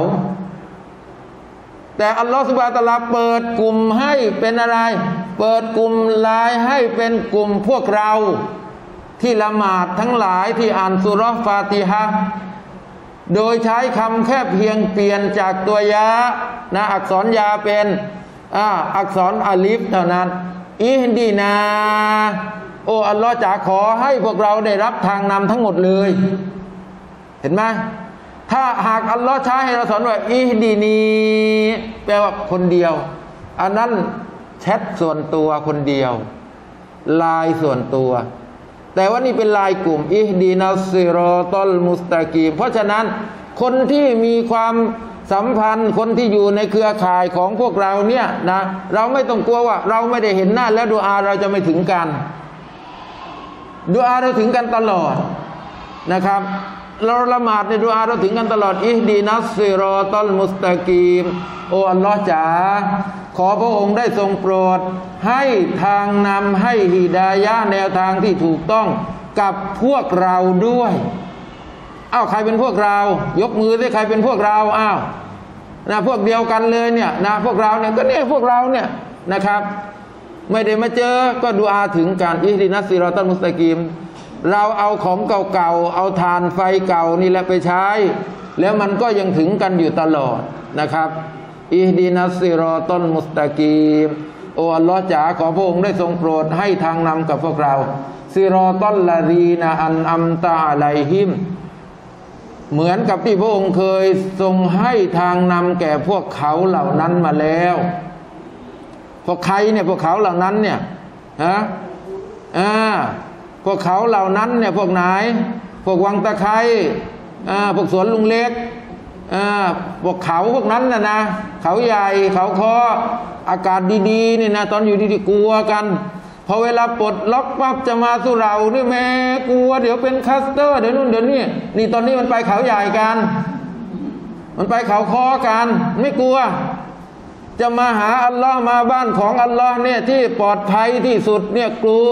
แต่อัลลอฮฺซุบฮานะฮูวะตะอาลาเปิดกลุ่มให้เป็นอะไรเปิดกลุ่มลายให้เป็นกลุ่มพวกเราที่ละหมาดทั้งหลายที่อ่านสุเราะห์ฟาติฮะห์โดยใช้คำแค่เพียงเปลี่ยนจากตัวยานะอักษรยาเป็นอ่าอักษรอาลิฟเท่านั้นอิฮดีนาโอ้อัลลอฮ์จะขอให้พวกเราได้รับทางนำทั้งหมดเลยเห็นไหมถ้าหากอัลลอฮ์ใช้ให้เราสอนว่าอิฮดีนีแปลว่าคนเดียวอันนั้นแชทส่วนตัวคนเดียวไลน์ส่วนตัวแต่ว่านี่เป็นลายกลุ่มอิฮดีนัสซิรอตัลมุสตะกีมเพราะฉะนั้นคนที่มีความสัมพันธ์คนที่อยู่ในเครือข่ายของพวกเราเนี่ยนะเราไม่ต้องกลัวว่าเราไม่ได้เห็นหน้าแล้วดุอาเราจะไม่ถึงกันดุอาเราถึงกันตลอดนะครับเราละหมาดในดุอาเราถึงกันตลอดอิฮดีนัสซิรอตัลมุสตะกีมโอ้อัลลอฮ์จ๋าขอพระองค์ได้ทรงโปรดให้ทางนำให้ฮิดายะห์แนวทางที่ถูกต้องกับพวกเราด้วยอ้าวใครเป็นพวกเรายกมือสิใครเป็นพวกเราอ้าวนะพวกเดียวกันเลยเนี่ยนะพวกเราเนี่ยก็เนี่ยพวกเราเนี่ยนะครับไม่ได้มาเจอก็ดุอาถึงกันอิฮดินัสซิรอตัลมุสตะกีมเราเอาของเก่าๆเอาถ่านไฟเก่านี่แหละไปใช้แล้วมันก็ยังถึงกันอยู่ตลอดนะครับอิฮดีนัสซิรอตัลมุสตะกีมโอ้อัลลอฮ์จ๋าขอพระองค์ได้ทรงโปรดให้ทางนำกับพวกเราซิรอตัลลาดีนะอันอัมตะอะลัยฮิมเหมือนกับที่พระองค์เคยทรงให้ทางนำแก่พวกเขาเหล่านั้นมาแล้วพวกใครเนี่ยพวกเขาเหล่านั้นเนี่ยฮะอ่าพวกเขาเหล่านั้นเนี่ยพวกไหนพวกวังตะไคร้อ่าพวกสวนลุงเล็กอ่าพวกเขาพวกนั้นนะนะเขาใหญ่เขาคออากาศดีๆนี่นะตอนอยู่ดีๆกลัวกันพอเวลาปลดล็อกปั๊บจะมาสู่เรานี่แม่กลัวเดี๋ยวเป็นคัสเตอร์เดี๋ยวนู่นเดี๋ยวนี่นี่ตอนนี้มันไปเขาใหญ่กันมันไปเขาคอกันไม่กลัวจะมาหาอัลลอฮ์มาบ้านของอัลลอฮ์เนี่ยที่ปลอดภัยที่สุดเนี่ยกลัว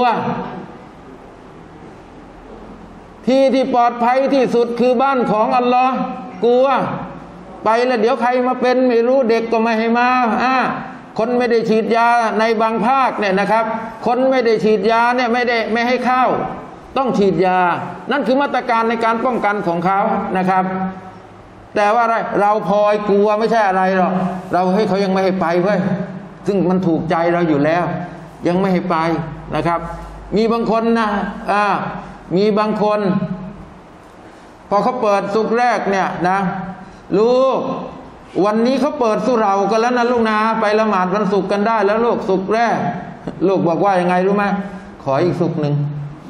ที่ที่ปลอดภัยที่สุดคือบ้านของอัลลอฮ์กลัวไปแล้วเดี๋ยวใครมาเป็นไม่รู้เด็กก็ไม่ให้มาอ่าคนไม่ได้ฉีดยาในบางภาคเนี่ยนะครับคนไม่ได้ฉีดยาเนี่ยไม่ได้ไม่ให้เข้าต้องฉีดยานั่นคือมาตรการในการป้องกันของเขานะครับแต่ว่าอะไรเราพลอยกลัวไม่ใช่อะไรหรอกเราเฮ้ยเขายังไม่ให้ไปเว้ยซึ่งมันถูกใจเราอยู่แล้วยังไม่ให้ไปนะครับมีบางคนนะอ่ามีบางคนพอเขาเปิดสุกแรกเนี่ยนะลูกวันนี้เขาเปิดสุเรากันแล้วนะลูกนะไปละหมาดวันศุกร์กันได้แล้วลูกสุกแรกลูกบอกว่ายังไงรู้ไหมขออีกสุกหนึ่ง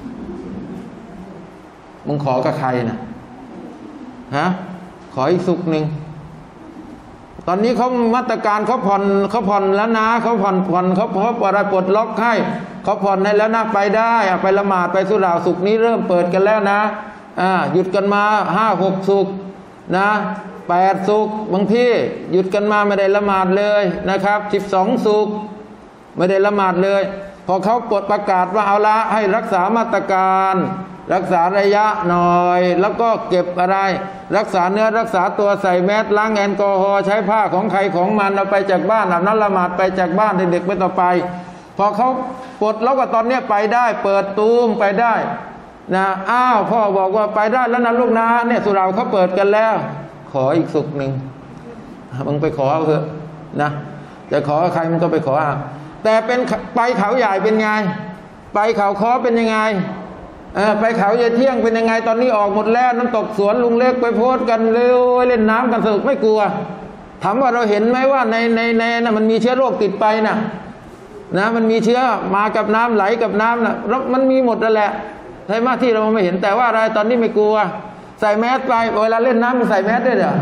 มึงขอกับใครนะฮะขออีกสุกหนึ่งตอนนี้เขามาตรการเขาผ่อนเขาผ่อนแล้วนะเขาผ่อนผ่อนเขาเขาอะไรปลดล็อกให้เขาผ่อนให้แล้วนะไปได้ไปละหมาดไปสุเราสุกนี้เริ่มเปิดกันแล้วนะอ่าหยุดกันมาห้าหกสุกนะแปดสุกบางที่หยุดกันมาไม่ได้ละหมาดเลยนะครับสิบสองสุกไม่ได้ละหมาดเลยพอเขาปลดประกาศว่าเอาละให้รักษามาตรการรักษาระยะหน่อยแล้วก็เก็บอะไรรักษาเนื้อรักษาตัวใส่แมสล้างแอลกอฮอล์ใช้ผ้าของใครของมันเอาไปจากบ้านอาบน้ำละหมาดไปจากบ้านเด็กๆไม่ต่อไปพอเขาปลดแล้วก็ตอนนี้ไปได้เปิดตูมไปได้นะอ้าวพ่อบอกว่าไปได้แล้วนะลูกนะเนี่ยสุเราเขาเปิดกันแล้วขออีกสุกหนึ่งมึงไปขอเอาเถอะนะจะขอใครมึงก็ไปขอเอาแต่เป็นไปเขาใหญ่เป็นไงไปเขาคอเป็นยังไงเออไปเขาเยเที่ยงเป็นยังไงตอนนี้ออกหมดแล้วน้ำตกสวนลุงเล็กไปโพสกันเร็วเล่นน้ำกันสนุกไม่กลัวถามว่าเราเห็นไหมว่าในในในน่ะมันมีเชื้อโรคติดไปน่ะนะมันมีเชื้อมากับน้ำไหลกับน้ำน่ะมันมีหมดนั่นแหละใช่ไหมที่เราไม่เห็นแต่ว่าอะไรตอนนี้ไม่กลัวใส่แมสไปเวลาเล่นน้ำมึงใส่แมสด้วยเหรอ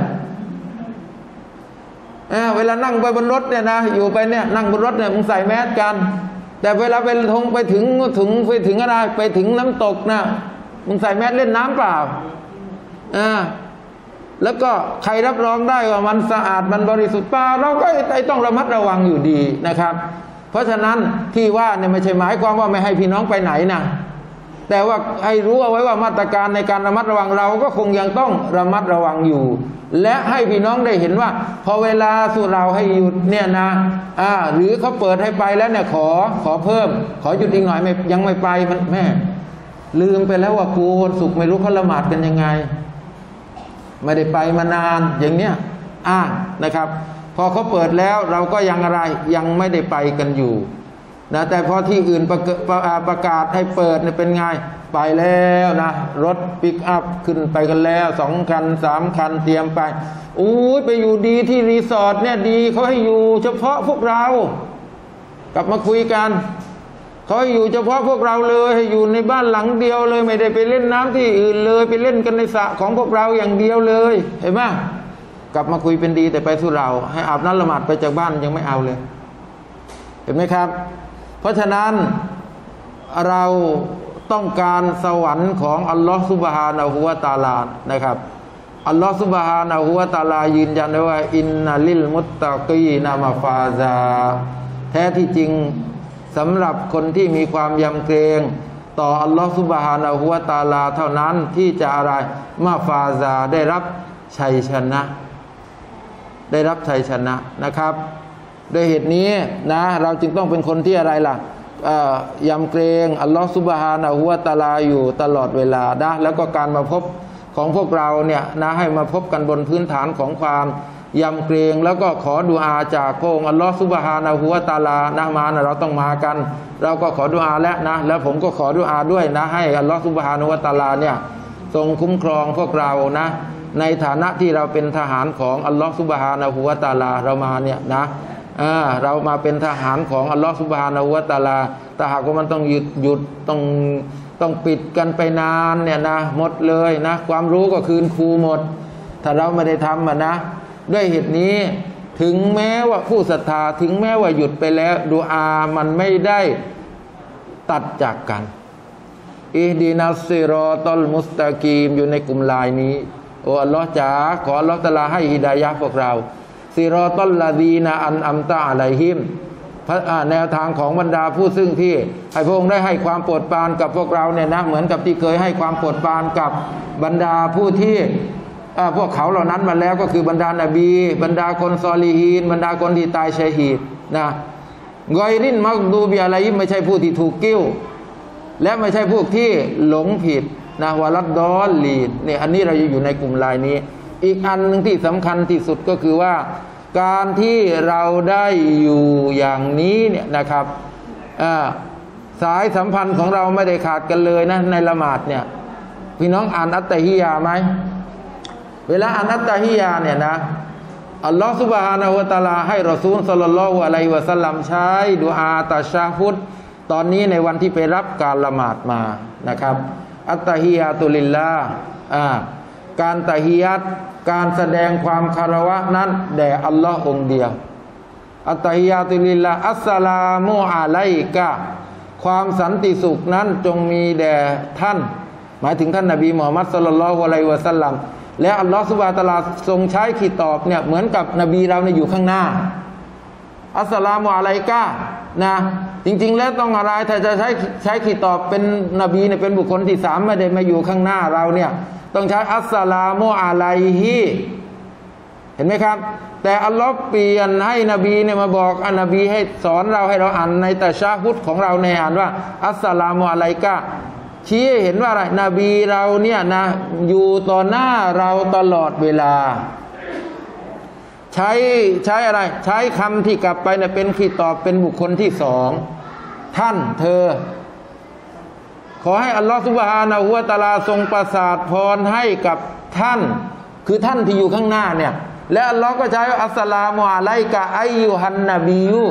เออเวลานั่งไปบนรถเนี่ยนะอยู่ไปเนี่ยนั่งบนรถเนี่ยมึงใส่แมสกันแต่เวลาไปทงไปถึงถึงไปถึงอะไรไปถึงน้ำตกนะมึงใส่แมสเล่นน้ำเปล่าอ่าแล้วก็ใครรับรองได้ว่ามันสะอาดมันบริสุทธิ์เปล่าเราก็ต้องระมัดระวังอยู่ดีนะครับเพราะฉะนั้นที่ว่าเนี่ยไม่ใช่หมายความว่าไม่ให้พี่น้องไปไหนนะแต่ว่าให้รู้เอาไว้ว่ามาตรการในการระมัดระวังเราก็คงยังต้องระมัดระวังอยู่และให้พี่น้องได้เห็นว่าพอเวลาสุเราให้หยุดเนี่ยนะอ่าหรือเขาเปิดให้ไปแล้วเนี่ยขอขอเพิ่มขอหยุดอีกหน่อยไม่ยังไม่ไปมันแม่ลืมไปแล้วว่าครูวันศุกร์ไม่รู้เขาละหมาดกันยังไงไม่ได้ไปมานานอย่างเนี้ยอ้างนะครับพอเขาเปิดแล้วเราก็ยังอะไรยังไม่ได้ไปกันอยู่นะแต่พอที่อื่นประกาศประกาศให้เปิดเนี่ยเป็นไงไปแล้วนะรถปิกอัพขึ้นไปกันแล้วสองคันสามคันเตรียมไปอู้ยไปอยู่ดีที่รีสอร์ทเนี่ยดีเขาให้อยู่เฉพาะพวกเรากลับมาคุยกันเขาให้อยู่เฉพาะพวกเราเลยให้อยู่ในบ้านหลังเดียวเลยไม่ได้ไปเล่นน้ำที่อื่นเลยไปเล่นกันในสระของพวกเราอย่างเดียวเลยเห็นไหมกลับมาคุยเป็นดีแต่ไปสุเราให้อาบน้ำละหมาดไปจากบ้านยังไม่เอาเลยเห็นไหมครับเพราะฉะนั้นเราต้องการสวรรค์ของอัลลอฮฺซุบฮานะฮูวะตะอาลานะครับอัลลอฮฺซุบฮานะฮูวะตะอาลายืนยันว่าอินนัลิลมุตตะกีนามาฟาซาแท้ที่จริงสำหรับคนที่มีความยำเกรงต่ออัลลอฮฺซุบฮานะฮูวะตะอาลาเท่านั้นที่จะอะไรมาฟาซาได้รับชัยชนะได้รับชัยชนะนะครับด้วยเหตุนี้นะเราจึงต้องเป็นคนที่อะไรล่ะยำเกรงอัลลอฮฺซุบฮานะฮูวะตะอาลาอยู่ตลอดเวลานะแล้วก็การมาพบของพวกเราเนี่ยนะให้มาพบกันบนพื้นฐานของความยำเกรงแล้วก็ขอดุอาจากพระองค์อัลลอฮฺซุบฮานะฮูวะตะอาลานะมานะเราต้องมากันเราก็ขอดุอาแล้วนะแล้วผมก็ขอดุอาด้วยนะให้อัลลอฮฺซุบฮานะฮูวะตะอาลาเนี่ยทรงคุ้มครองพวกเรานะในฐานะที่เราเป็นทหารของอัลลอฮฺซุบฮานะฮูวะตะอาลาเรามาเนี่ยนะอ่าเรามาเป็นทหารของอัลลอฮฺซุบฮานะฮูวะตะอาลาแต่หากว่ามันต้องหยุดหยุดต้องต้องปิดกันไปนานเนี่ยนะหมดเลยนะความรู้ก็คืนครูหมดถ้าเราไม่ได้ทำมันนะด้วยเหตุนี้ถึงแม้ว่าผู้ศรัทธาถึงแม้ว่าหยุดไปแล้วดุอามันไม่ได้ตัดจากกันอิฮดีนัสซิรอตัลมุสตะกีมอยู่ในกลุ่มลายนี้โอ้อัลลอฮฺจ๋าขออัลลอฮฺตะอาลาให้ฮิดายะห์พวกเราซิรอตัลลาดีนาอันอัมตะอะลัยฮิมแนวทางของบรรดาผู้ซึ่งที่ให้พระองค์ได้ให้ความโปรดปรานกับพวกเราเนี่ยนะเหมือนกับที่เคยให้ความโปรดปรานกับบรรดาผู้ที่พวกเขาเหล่านั้นมาแล้วก็คือบรรดานบีบรรดาคนซอลีฮีนบรรดาคนที่ตายชัยฮีดนะกอยรินมักดูบีอะไรไม่ใช่ผู้ที่ถูกกิ้วและไม่ใช่พวกที่หลงผิดนะวะลัดดอลลีดเนี่ยอันนี้เราอยู่ในกลุ่มลายนี้อีกอันหนึ่งที่สำคัญที่สุดก็คือว่าการที่เราได้อยู่อย่างนี้เนี่ยนะครับสายสัมพันธ์ของเราไม่ได้ขาดกันเลยนะในละหมาดเนี่ยพี่น้องอ่านอัตตะฮิยาไหมเวลาอ่านอัตตะฮิยาเนี่ยนะอัลลอฮฺซุบฮานะฮูวะตะอาลาให้รอซูลศ็อลลัลลอฮุอะลัยฮิวะซัลลัมใช้ดุอาตะชะฮุดตอนนี้ในวันที่ไปรับการละหมาดมานะครับอัตตะฮิยาตุลิลลาห์อ่าการตะฮิยัตการแสดงความคารวะนั้นแด่อัลลอฮ์องเดียวอัตตะฮิยาตุลิลลาห์อัสสลามุอะลัยกะความสันติสุขนั้นจงมีแด่ท่านหมายถึงท่านนบีมุฮัมมัดศ็อลลัลลอฮุอะลัยฮิวะซัลลัมและอัลลอฮ์ซุบฮานะฮูวะตะอาลาทรงใช้ขีตอบเนี่ยเหมือนกับนบีเราเนี่ยอยู่ข้างหน้าอัสสลามุอะลัยกะนะจริงๆแล้วต้องอะไรถ้าจะใช้ใช้ขีตอบเป็นนบีเนี่ยเป็นบุคคลที่สามไม่ได้มาอยู่ข้างหน้าเราเนี่ยต้องใช้อัสสลามุอะลัยฮิเห็นไหมครับแต่อัลลอฮ์เปลี่ยนให้นบีเนี่ยมาบอกอันนบีให้สอนเราให้เราอ่านในตะชะฮุดของเราในอ่านว่าอัสสลามุอะลัยกะชี้ให้เห็นว่าอะไรนบีเราเนี่ยนะอยู่ต่อหน้าเราตลอดเวลาใช้ใช้อะไรใช้คำที่กลับไปเนี่ยเป็นขีตอบเป็นบุคคลที่สองท่านเธอขอให้อัลลอฮฺซุบฮานะฮูวะตะอาลาทรงประสาทพรให้กับท่านคือท่านที่อยู่ข้างหน้าเนี่ยและอัลลอฮ์ก็ใช้อัสสลามุอะลัยกะอัยยูฮันนบียู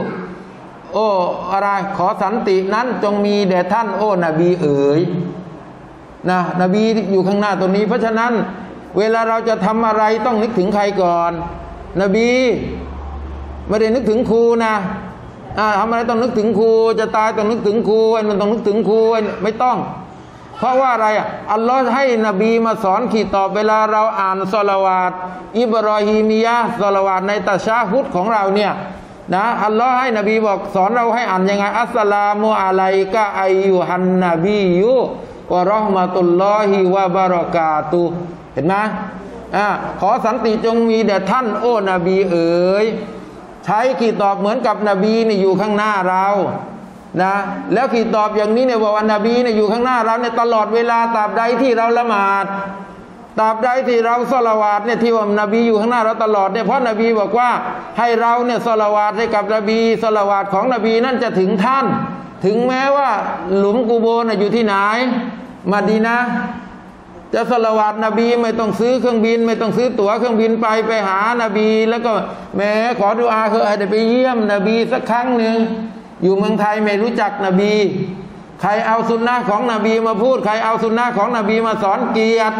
โอ้อะไรขอสันตินั้นจงมีแด่ท่านโอ้นบีเอ๋ยนะนบีอยู่ข้างหน้าตัวนี้เพราะฉะนั้นเวลาเราจะทำอะไรต้องนึกถึงใครก่อนนบีไม่ได้นึกถึงครูนะอ่าทำอะไรต้องนึกถึงครูจะตายต้องนึกถึงครูไอ้มันต้องนึกถึงครูไอ้ไม่ต้องเพราะว่าอะไรอ่ะอัลลอฮ์ให้นบีมาสอนขีดตอบเวลาเราอ่านศอลาวาตอิบรอฮีมียะห์ศอลาวาตในตะชาฮุดของเราเนี่ยนะอัลลอฮ์ให้นบีบอกสอนเราให้อ่านยังไงอัสสลามุอะลัยกะอัยยูฮันนบียุวะเราะห์มะตุลลอฮิวะบะเราะกาตุฮ์เห็นไหมอ่าขอสันติจงมีแด่ท่านโอ้นบีเอ๋ยใช้ขีดตอบเหมือนกับนบีนี่อยู่ข้างหน้าเรานะแล้วขีดตอบอย่างนี้เนี่ยบอกว่านบีเนี่ยอยู่ข้างหน้าเราเนี่ยตลอดเวลาตราบใดที่เราละหมาดตราบใดที่เราศอลาวาตเนี่ยที่ว่านบีอยู่ข้างหน้าเราตลอดเนี่ยเพราะนบีบอกว่าให้เราเนี่ยศอลาวาตให้กับนบีศอลาวาตของนบีนั่นจะถึงท่านถึงแม้ว่าหลุมกูโบน่ะอยู่ที่ไหนมะดีนะห์จะศอลาวาตนบีไม่ต้องซื้อเครื่องบินไม่ต้องซื้อตั๋วเครื่องบินไปไปหานบีแล้วก็แม้ขอดุอาเถอะให้ได้ไปเยี่ยมนบีสักครั้งหนึ่งอยู่เมืองไทยไม่รู้จักนบีใครเอาสุนนะของนบีมาพูดใครเอาสุนนะของนบีมาสอนเกียรติ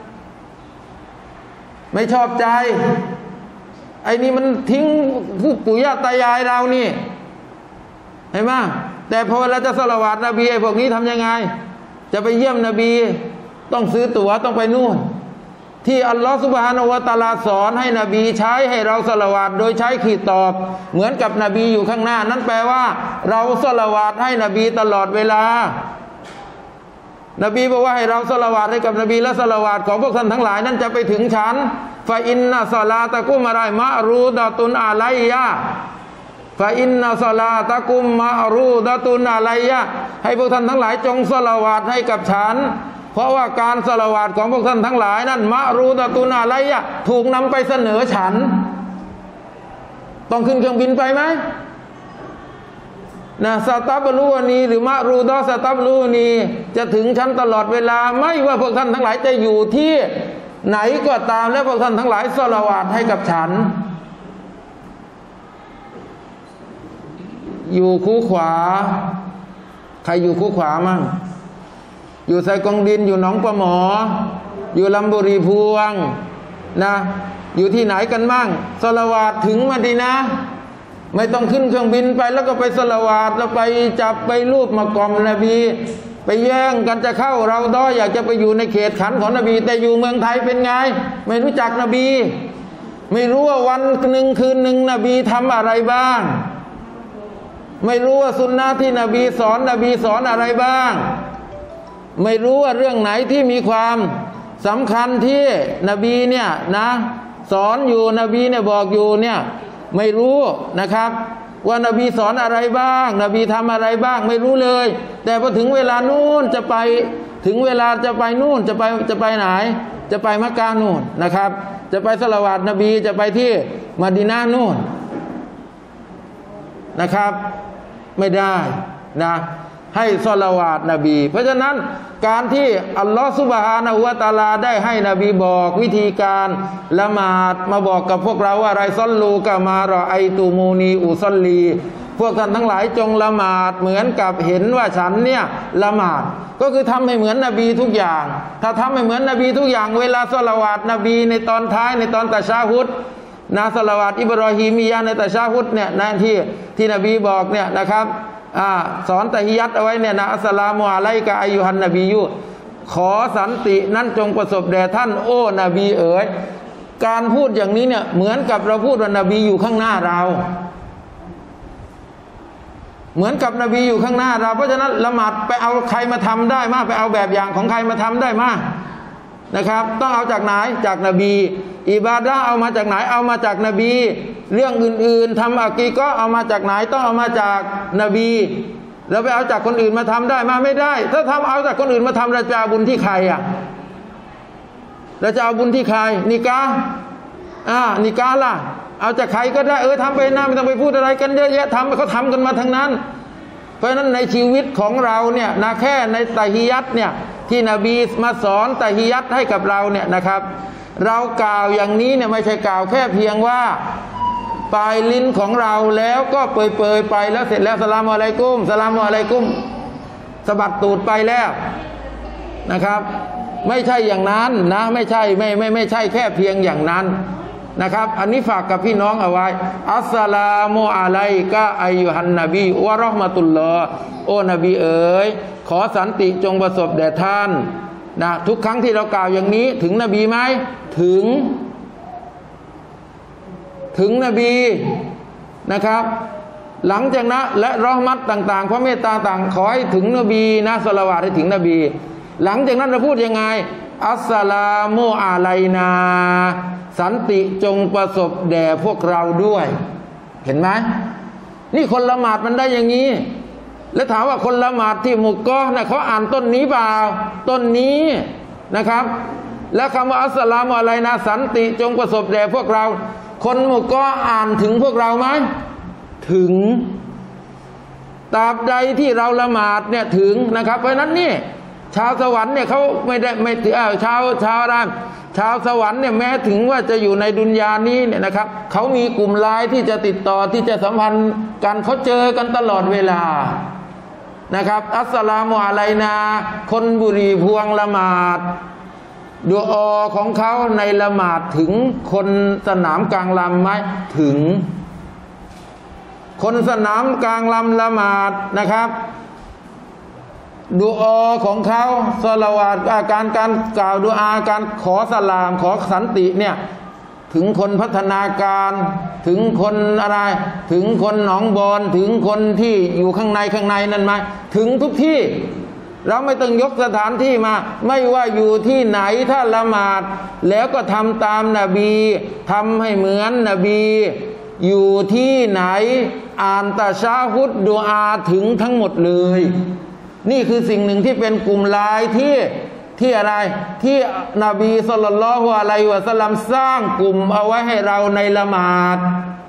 ไม่ชอบใจไอ้นี่มันทิ้งผู้ปู่ย่าตายายเรานี่เห็นไหมแต่พอเราจะศอลาวาตนบีไอ้พวกนี้ทำยังไงจะไปเยี่ยมนบีต้องซื้อตั๋วต้องไปนู่นที่อัลลอฮฺซุบฮานะฮูวะตะอาลาสอนให้นบีใช้ให้เราศอลาวาตโดยใช้ขีดตอบเหมือนกับนบีอยู่ข้างหน้านั้นแปลว่าเราศอลาวาตให้นบีตลอดเวลานบีบอกว่าให้เราศอลาวาตให้กับนบีและศอลาวาตของพวกท่านทั้งหลายนั้นจะไปถึงฉันฟาอินนะศอลาตะกุมอะไรมะรูดะตุนอะลัยยะฟาอินนะศอลาตะกุมมะรูดะตุนอะลัยยะให้พวกท่านทั้งหลายจงศอลาวาตให้กับฉันเพราะว่าการศอลาวาตของพวกท่านทั้งหลายนั้นมะรูดะตุนอะลัยยะถูกนำไปเสนอฉันต้องขึ้นเครื่องบินไปไหมนะสตับลูนีหรือมะรูดอสตับลูนีจะถึงฉันตลอดเวลาไม่ว่าพวกท่านทั้งหลายจะอยู่ที่ไหนก็ตามและพวกท่านทั้งหลายศอลาวาตให้กับฉันอยู่คู่ขวาใครอยู่คู่ขวามั่งอยู่ไซกองดินอยู่หนองปลาหมออยู่ลำบุรีพวงนะอยู่ที่ไหนกันมั่งศอลาวาตถึงมะดีนะห์ไม่ต้องขึ้นเครื่องบินไปแล้วก็ไปศอลาวาตแล้วไปจับไปรูปมากอมนบีไปแย่งกันจะเข้าเราด้อยอยากจะไปอยู่ในเขตขันของนบีแต่อยู่เมืองไทยเป็นไงไม่รู้จักนบีไม่รู้ว่าวันหนึ่งคืนหนึ่งนบีทำอะไรบ้างไม่รู้ว่าสุนนะที่นบีสอนนบีสอนอะไรบ้างไม่รู้ว่าเรื่องไหนที่มีความสำคัญที่นบีเนี่ยนะสอนอยู่นบีเนี่ยบอกอยู่เนี่ยไม่รู้นะครับว่านบีสอนอะไรบ้างนบีทำอะไรบ้างไม่รู้เลยแต่พอถึงเวลานู่นจะไปถึงเวลาจะไปนู่นจะไปจะไปไหนจะไปมักกะนู่นนะครับจะไปศอลาวาตนบีจะไปที่มะดีนะห์นู่นนะครับไม่ได้นะให้ศอลาวาตนบีเพราะฉะนั้นการที่อัลลอฮฺซุบฮานะฮูวะตะอาลาได้ให้นบีบอกวิธีการละหมาดมาบอกกับพวกเราว่าไรซอลลูกะมารอไอตูมูนีอุซอลลีพวกท่านทั้งหลายจงละหมาดเหมือนกับเห็นว่าฉันเนี่ยละหมาดก็คือทำให้เหมือนนบีทุกอย่างถ้าทำให้เหมือนนบีทุกอย่างเวลาศอลาวาตนบีในตอนท้ายในตอนตะชาฮุดนะศอลาวาตอิบรอฮีมียะห์ในตะชาฮุดเนี่ยนั่นที่ที่นบีบอกเนี่ยนะครับอ่าสอนตะฮิยัตเอาไว้เนี่ยนะอัสสลามุอะลัยกะอัยยูฮันนบียุขอสันตินั้นจงประสบแด่ท่านโอ้นบีเอ๋ยการพูดอย่างนี้เนี่ยเหมือนกับเราพูดว่านบีอยู่ข้างหน้าเราเหมือนกับนบีอยู่ข้างหน้าเราเพราะฉะนั้นละหมาดไปเอาใครมาทำได้มากไปเอาแบบอย่างของใครมาทำได้มากนะครับต้องเอาจากไหนจากนบีอิบาดะห์เอามาจากไหนเอามาจากนบีเรื่องอื่นๆทำอะกีก็เอามาจากไหนต้องเอามาจากนบีแล้วไปเอาจากคนอื่นมาทำได้มาไม่ได้ถ้าทำเอาจากคนอื่นมาทำเราจะเอาบุญที่ใครอ่ะเราจะเอาบุญที่ใครนิกาอ่านิกาล่ะเอาจากใครก็ได้เออทำไปนะไม่ต้องไปพูดอะไรกันเยอะแยะทำเขาทำกันมาทั้งนั้นเพราะฉะนั้นในชีวิตของเราเนี่ยนะแค่ในตะฮิยัตเนี่ยที่นบีมาสอนตะฮิยัตให้กับเราเนี่ยนะครับเรากล่าวอย่างนี้เนี่ยไม่ใช่กล่าวแค่เพียงว่าปลายลิ้นของเราแล้วก็เปยๆไปแล้วเสร็จแล้วสลามอะลัยกุมสลามอะลัยกุมสะบัดตูดไปแล้วนะครับไม่ใช่อย่างนั้นนะไม่ใช่ไม่ไม่ไม่ใช่แค่เพียงอย่างนั้นนะครับอันนี้ฝากกับพี่น้องเอาไว้อัสสลามุอะลัยกะอัยยูฮันนบีวะเราะห์มะตุลลอฮ์โอ้นบีเอ๋ยขอสันติจงประสบแด่ท่านนะทุกครั้งที่เรากล่าวอย่างนี้ถึงนบีไหมถึงถึงนบีนะครับหลังจากนั้นและเราะห์มัตต่างๆพระเมตตาต่างขอให้ถึงนบีนะศอลาวาตให้ถึงนบีหลังจากนั้นเราพูดยังไงอัสสลามุอะลัยนาสันติจงประสบแด่พวกเราด้วยเห็นไหมนี่คนละหมาดมันได้อย่างนี้แล้วถามว่าคนละหมาดที่มุกก็นะเขาอ่านต้นนี้เปล่าต้นนี้นะครับแล้วคำว่าอัสสลามุอะลัยนาสันติจงประสบแด่พวกเราคนมุกก็อ่านถึงพวกเราไหมถึงตราบใดที่เราละหมาดเนี่ยถึงนะครับเพราะนั้นนี่ชาวสวรรค์เนี่ยเขาไม่ได้ไม่ถือชาวชาวอะไรชาวสวรรค์เนี่ยแม้ถึงว่าจะอยู่ในดุนยานี้เนี่ยนะครับเขามีกลุ่มไลน์ที่จะติดต่อที่จะสัมพันธ์กันเขาเจอกันตลอดเวลานะครับอัสสลามุอะลัยนาคนบุรีพวงละหมาดดุอาของเขาในละหมาดถึงคนสนามกลางลำไหมถึงคนสนามกลางลำละหมาดนะครับดุอาของเขาศอลาวาตการการกล่าวดุอาการขอสลามขอสันติเนี่ยถึงคนพัฒนาการถึงคนอะไรถึงคนหนองบอนถึงคนที่อยู่ข้างในข้างในนั่นไหมถึงทุกที่เราไม่ต้องยกสถานที่มาไม่ว่าอยู่ที่ไหนถ้าละหมาดแล้วก็ทำตามนบีทำให้เหมือนนบีอยู่ที่ไหนอ่านตะชาฮุดดุอาถึงทั้งหมดเลยนี่คือสิ่งหนึ่งที่เป็นกลุ่มไลน์ที่ที่อะไรที่นบีศ็อลลัลลอฮุอะลัยฮิวะซัลลัมสร้างกลุ่มเอาไว้ให้เราในละหมาด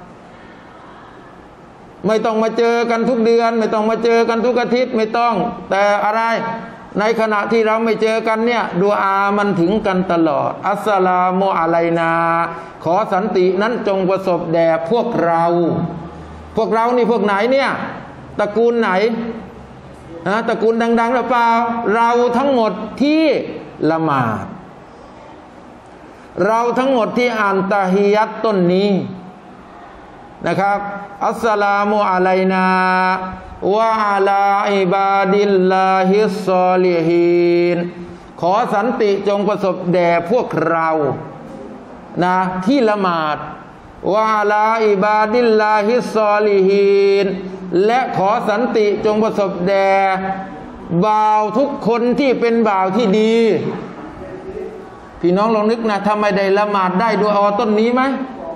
ไม่ต้องมาเจอกันทุกเดือนไม่ต้องมาเจอกันทุกอาทิตย์ไม่ต้องแต่อะไรในขณะที่เราไม่เจอกันเนี่ยดุอามันถึงกันตลอดอัสสลามุอะลัยนาขอสันตินั้นจงประสบแด่พวกเราพวกเรานี่พวกไหนเนี่ยตระกูลไหนนะตระกูลดังๆหรือเปล่าเราทั้งหมดที่ละหมาดเราทั้งหมดที่อ่านตะฮียัตต้นนี้นะครับอัสสลามุอะลัยนาวะอะลาอิบาดิลลาฮิศศอลิฮีนขอสันติจงประสบแด่พวกเรานะที่ละหมาดวะอะลาอิบาดิลลาฮิศศอลิฮีนและขอสันติจงประสบแด่บ่าวทุกคนที่เป็นบ่าวที่ดีพี่น้องลองนึกนะถ้าไม่ได้ละหมาดได้ดุอาต้นนี้ไหม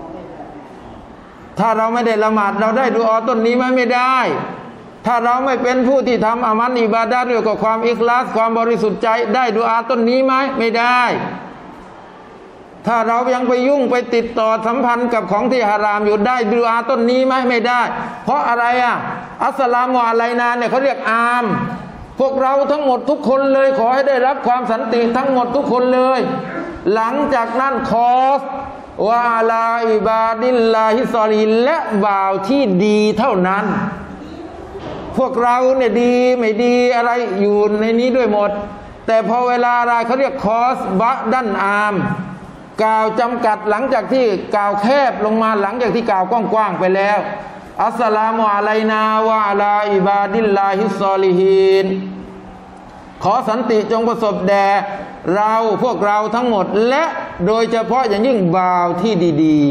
ถ้าเราไม่ได้ละหมาดเราได้ดุอาต้นนี้ไหมไม่ได้ถ้าเราไม่เป็นผู้ที่ทำอามันอิบาดะห์ด้วยกับความอิคลาสความบริสุทธิ์ใจได้ดุอาต้นนี้ไหมไม่ได้ถ้าเรายังไปยุ่งไปติดต่อสัมพันธ์กับของที่ฮารามอยู่ได้ดุอาต้นนี้ไหมไม่ได้เพราะอะไรอ่ะอัสสลามุอะลัยนาเนี่ยเขาเรียกอามพวกเราทั้งหมดทุกคนเลยขอให้ได้รับความสันติทั้งหมดทุกคนเลยหลังจากนั้นขอวะอะลาอิบาดิลลาฮิศศอลิฮีนและบ่าวที่ดีเท่านั้นพวกเราเนี่ยดีไม่ดีอะไรอยู่ในนี้ด้วยหมดแต่พอเวลาอะไรเขาเรียกคอสบะดันอามกล่าวจำกัดหลังจากที่กล่าวแคบลงมาหลังจากที่กล่าวกว้างๆไปแล้วอัสสลามุอะลัยนาวะอะลาอิบาดิลลาฮิศศอลิฮีนขอสันติจงประสบแด่เราพวกเราทั้งหมดและโดยเฉพาะอย่างยิ่งบ่าวที่ดี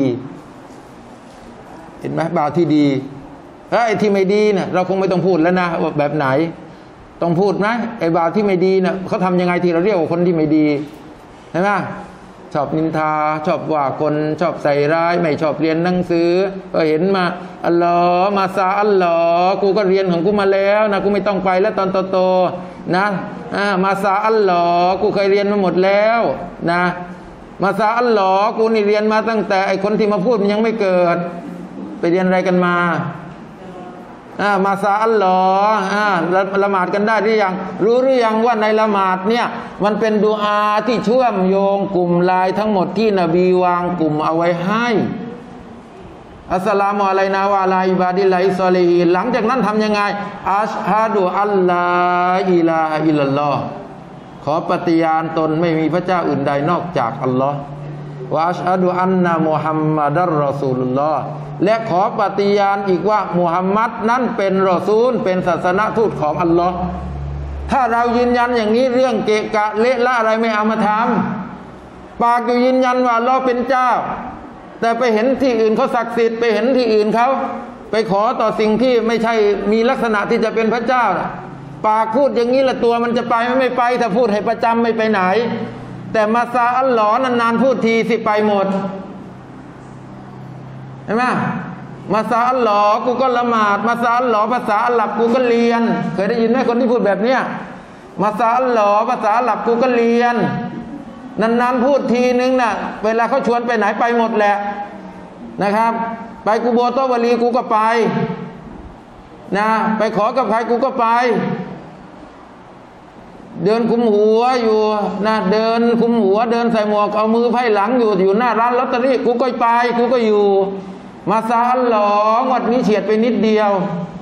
ๆเห็นไหมบ่าวที่ดีแล้วไอ้ที่ไม่ดีเนี่ยเราคงไม่ต้องพูดแล้วนะว่าแบบไหนต้องพูดไหมไอ้บ่าวที่ไม่ดีเนี่ยเขาทำยังไงที่เราเรียกว่าคนที่ไม่ดีเห็นไหมชอบนินทาชอบว่าคนชอบใส่ร้ายไม่ชอบเรียนหนังสือก็เห็นมาอัลลอฮ์มาซาอัลลอฮ์กูก็เรียนของกูมาแล้วนะกูไม่ต้องไปแล้วตอนโตๆนะมาซาอัลลอฮ์กูเคยเรียนมาหมดแล้วนะมาซาอัลลอฮ์กูนี่เรียนมาตั้งแต่ไอคนที่มาพูดมันยังไม่เกิดไปเรียนอะไรกันมาอ่ามาซาอัลลอฮ์อ่าละหมาดกันได้หรือยังรู้หรือยังว่าในละหมาดเนี่ยมันเป็นดุอาที่เชื่อมโยงกลุ่มไลน์ทั้งหมดที่นบีวางกลุ่มเอาไว้ให้อัสสลามุอะลัยนาวะอะลาอิบาดิลลาฮิศศอลิฮีนหลังจากนั้นทำยังไงอัชฮะดุอัลลาอิลาฮะอิลลัลลอฮ์ขอปฏิญาณตนไม่มีพระเจ้าอื่นใดนอกจากอัลลอฮ์วะอัชฮะดุอันนะมุฮัมมัดัรรอซูลุลลอฮ์และขอปฏิญาณอีกว่ามุฮัมมัดนั้นเป็นรอซูลเป็นศาสนทูตของอัลลอฮ์ถ้าเรายืนยันอย่างนี้เรื่องเกะกะเละละอะไรไม่เอามาทำปากอยู่ยืนยันว่าอัลลอฮ์เป็นเจ้าแต่ไปเห็นที่อื่นเขาศักดิ์สิทธิ์ไปเห็นที่อื่นเขาไปขอต่อสิ่งที่ไม่ใช่มีลักษณะที่จะเป็นพระเจ้าปากพูดอย่างนี้ละตัวมันจะไปไม่ไปถ้าพูดให้ประจำไม่ไปไหนแต่มาซาอัลลอฮ์นานๆพูดทีสิไปหมดเห็นไหมมาซาอัลลอฮ์กูก็ละหมาดมาซาอัลลอฮ์ภาษาอาหรับกูก็เรียนเคยได้ยินไหมคนที่พูดแบบเนี้ยมาซาอัลลอฮ์ภาษาอาหรับกูก็เรียนนานๆพูดทีนึงน่ะเวลาเขาชวนไปไหนไปหมดแหละนะครับไปกูโบโตวลีกูก็ไปนะไปขอกับใครกูก็ไปเดินคุมหัวอยู่นะเดินคุมหัวเดินใส่หมวกเอามือไพ่หลังอยู่อยู่หน้าร้านลอตเตอรี่กูก็ไปกูก็อยู่มาซาอัลลอฮ์วัดนี้เฉียดไปนิดเดียว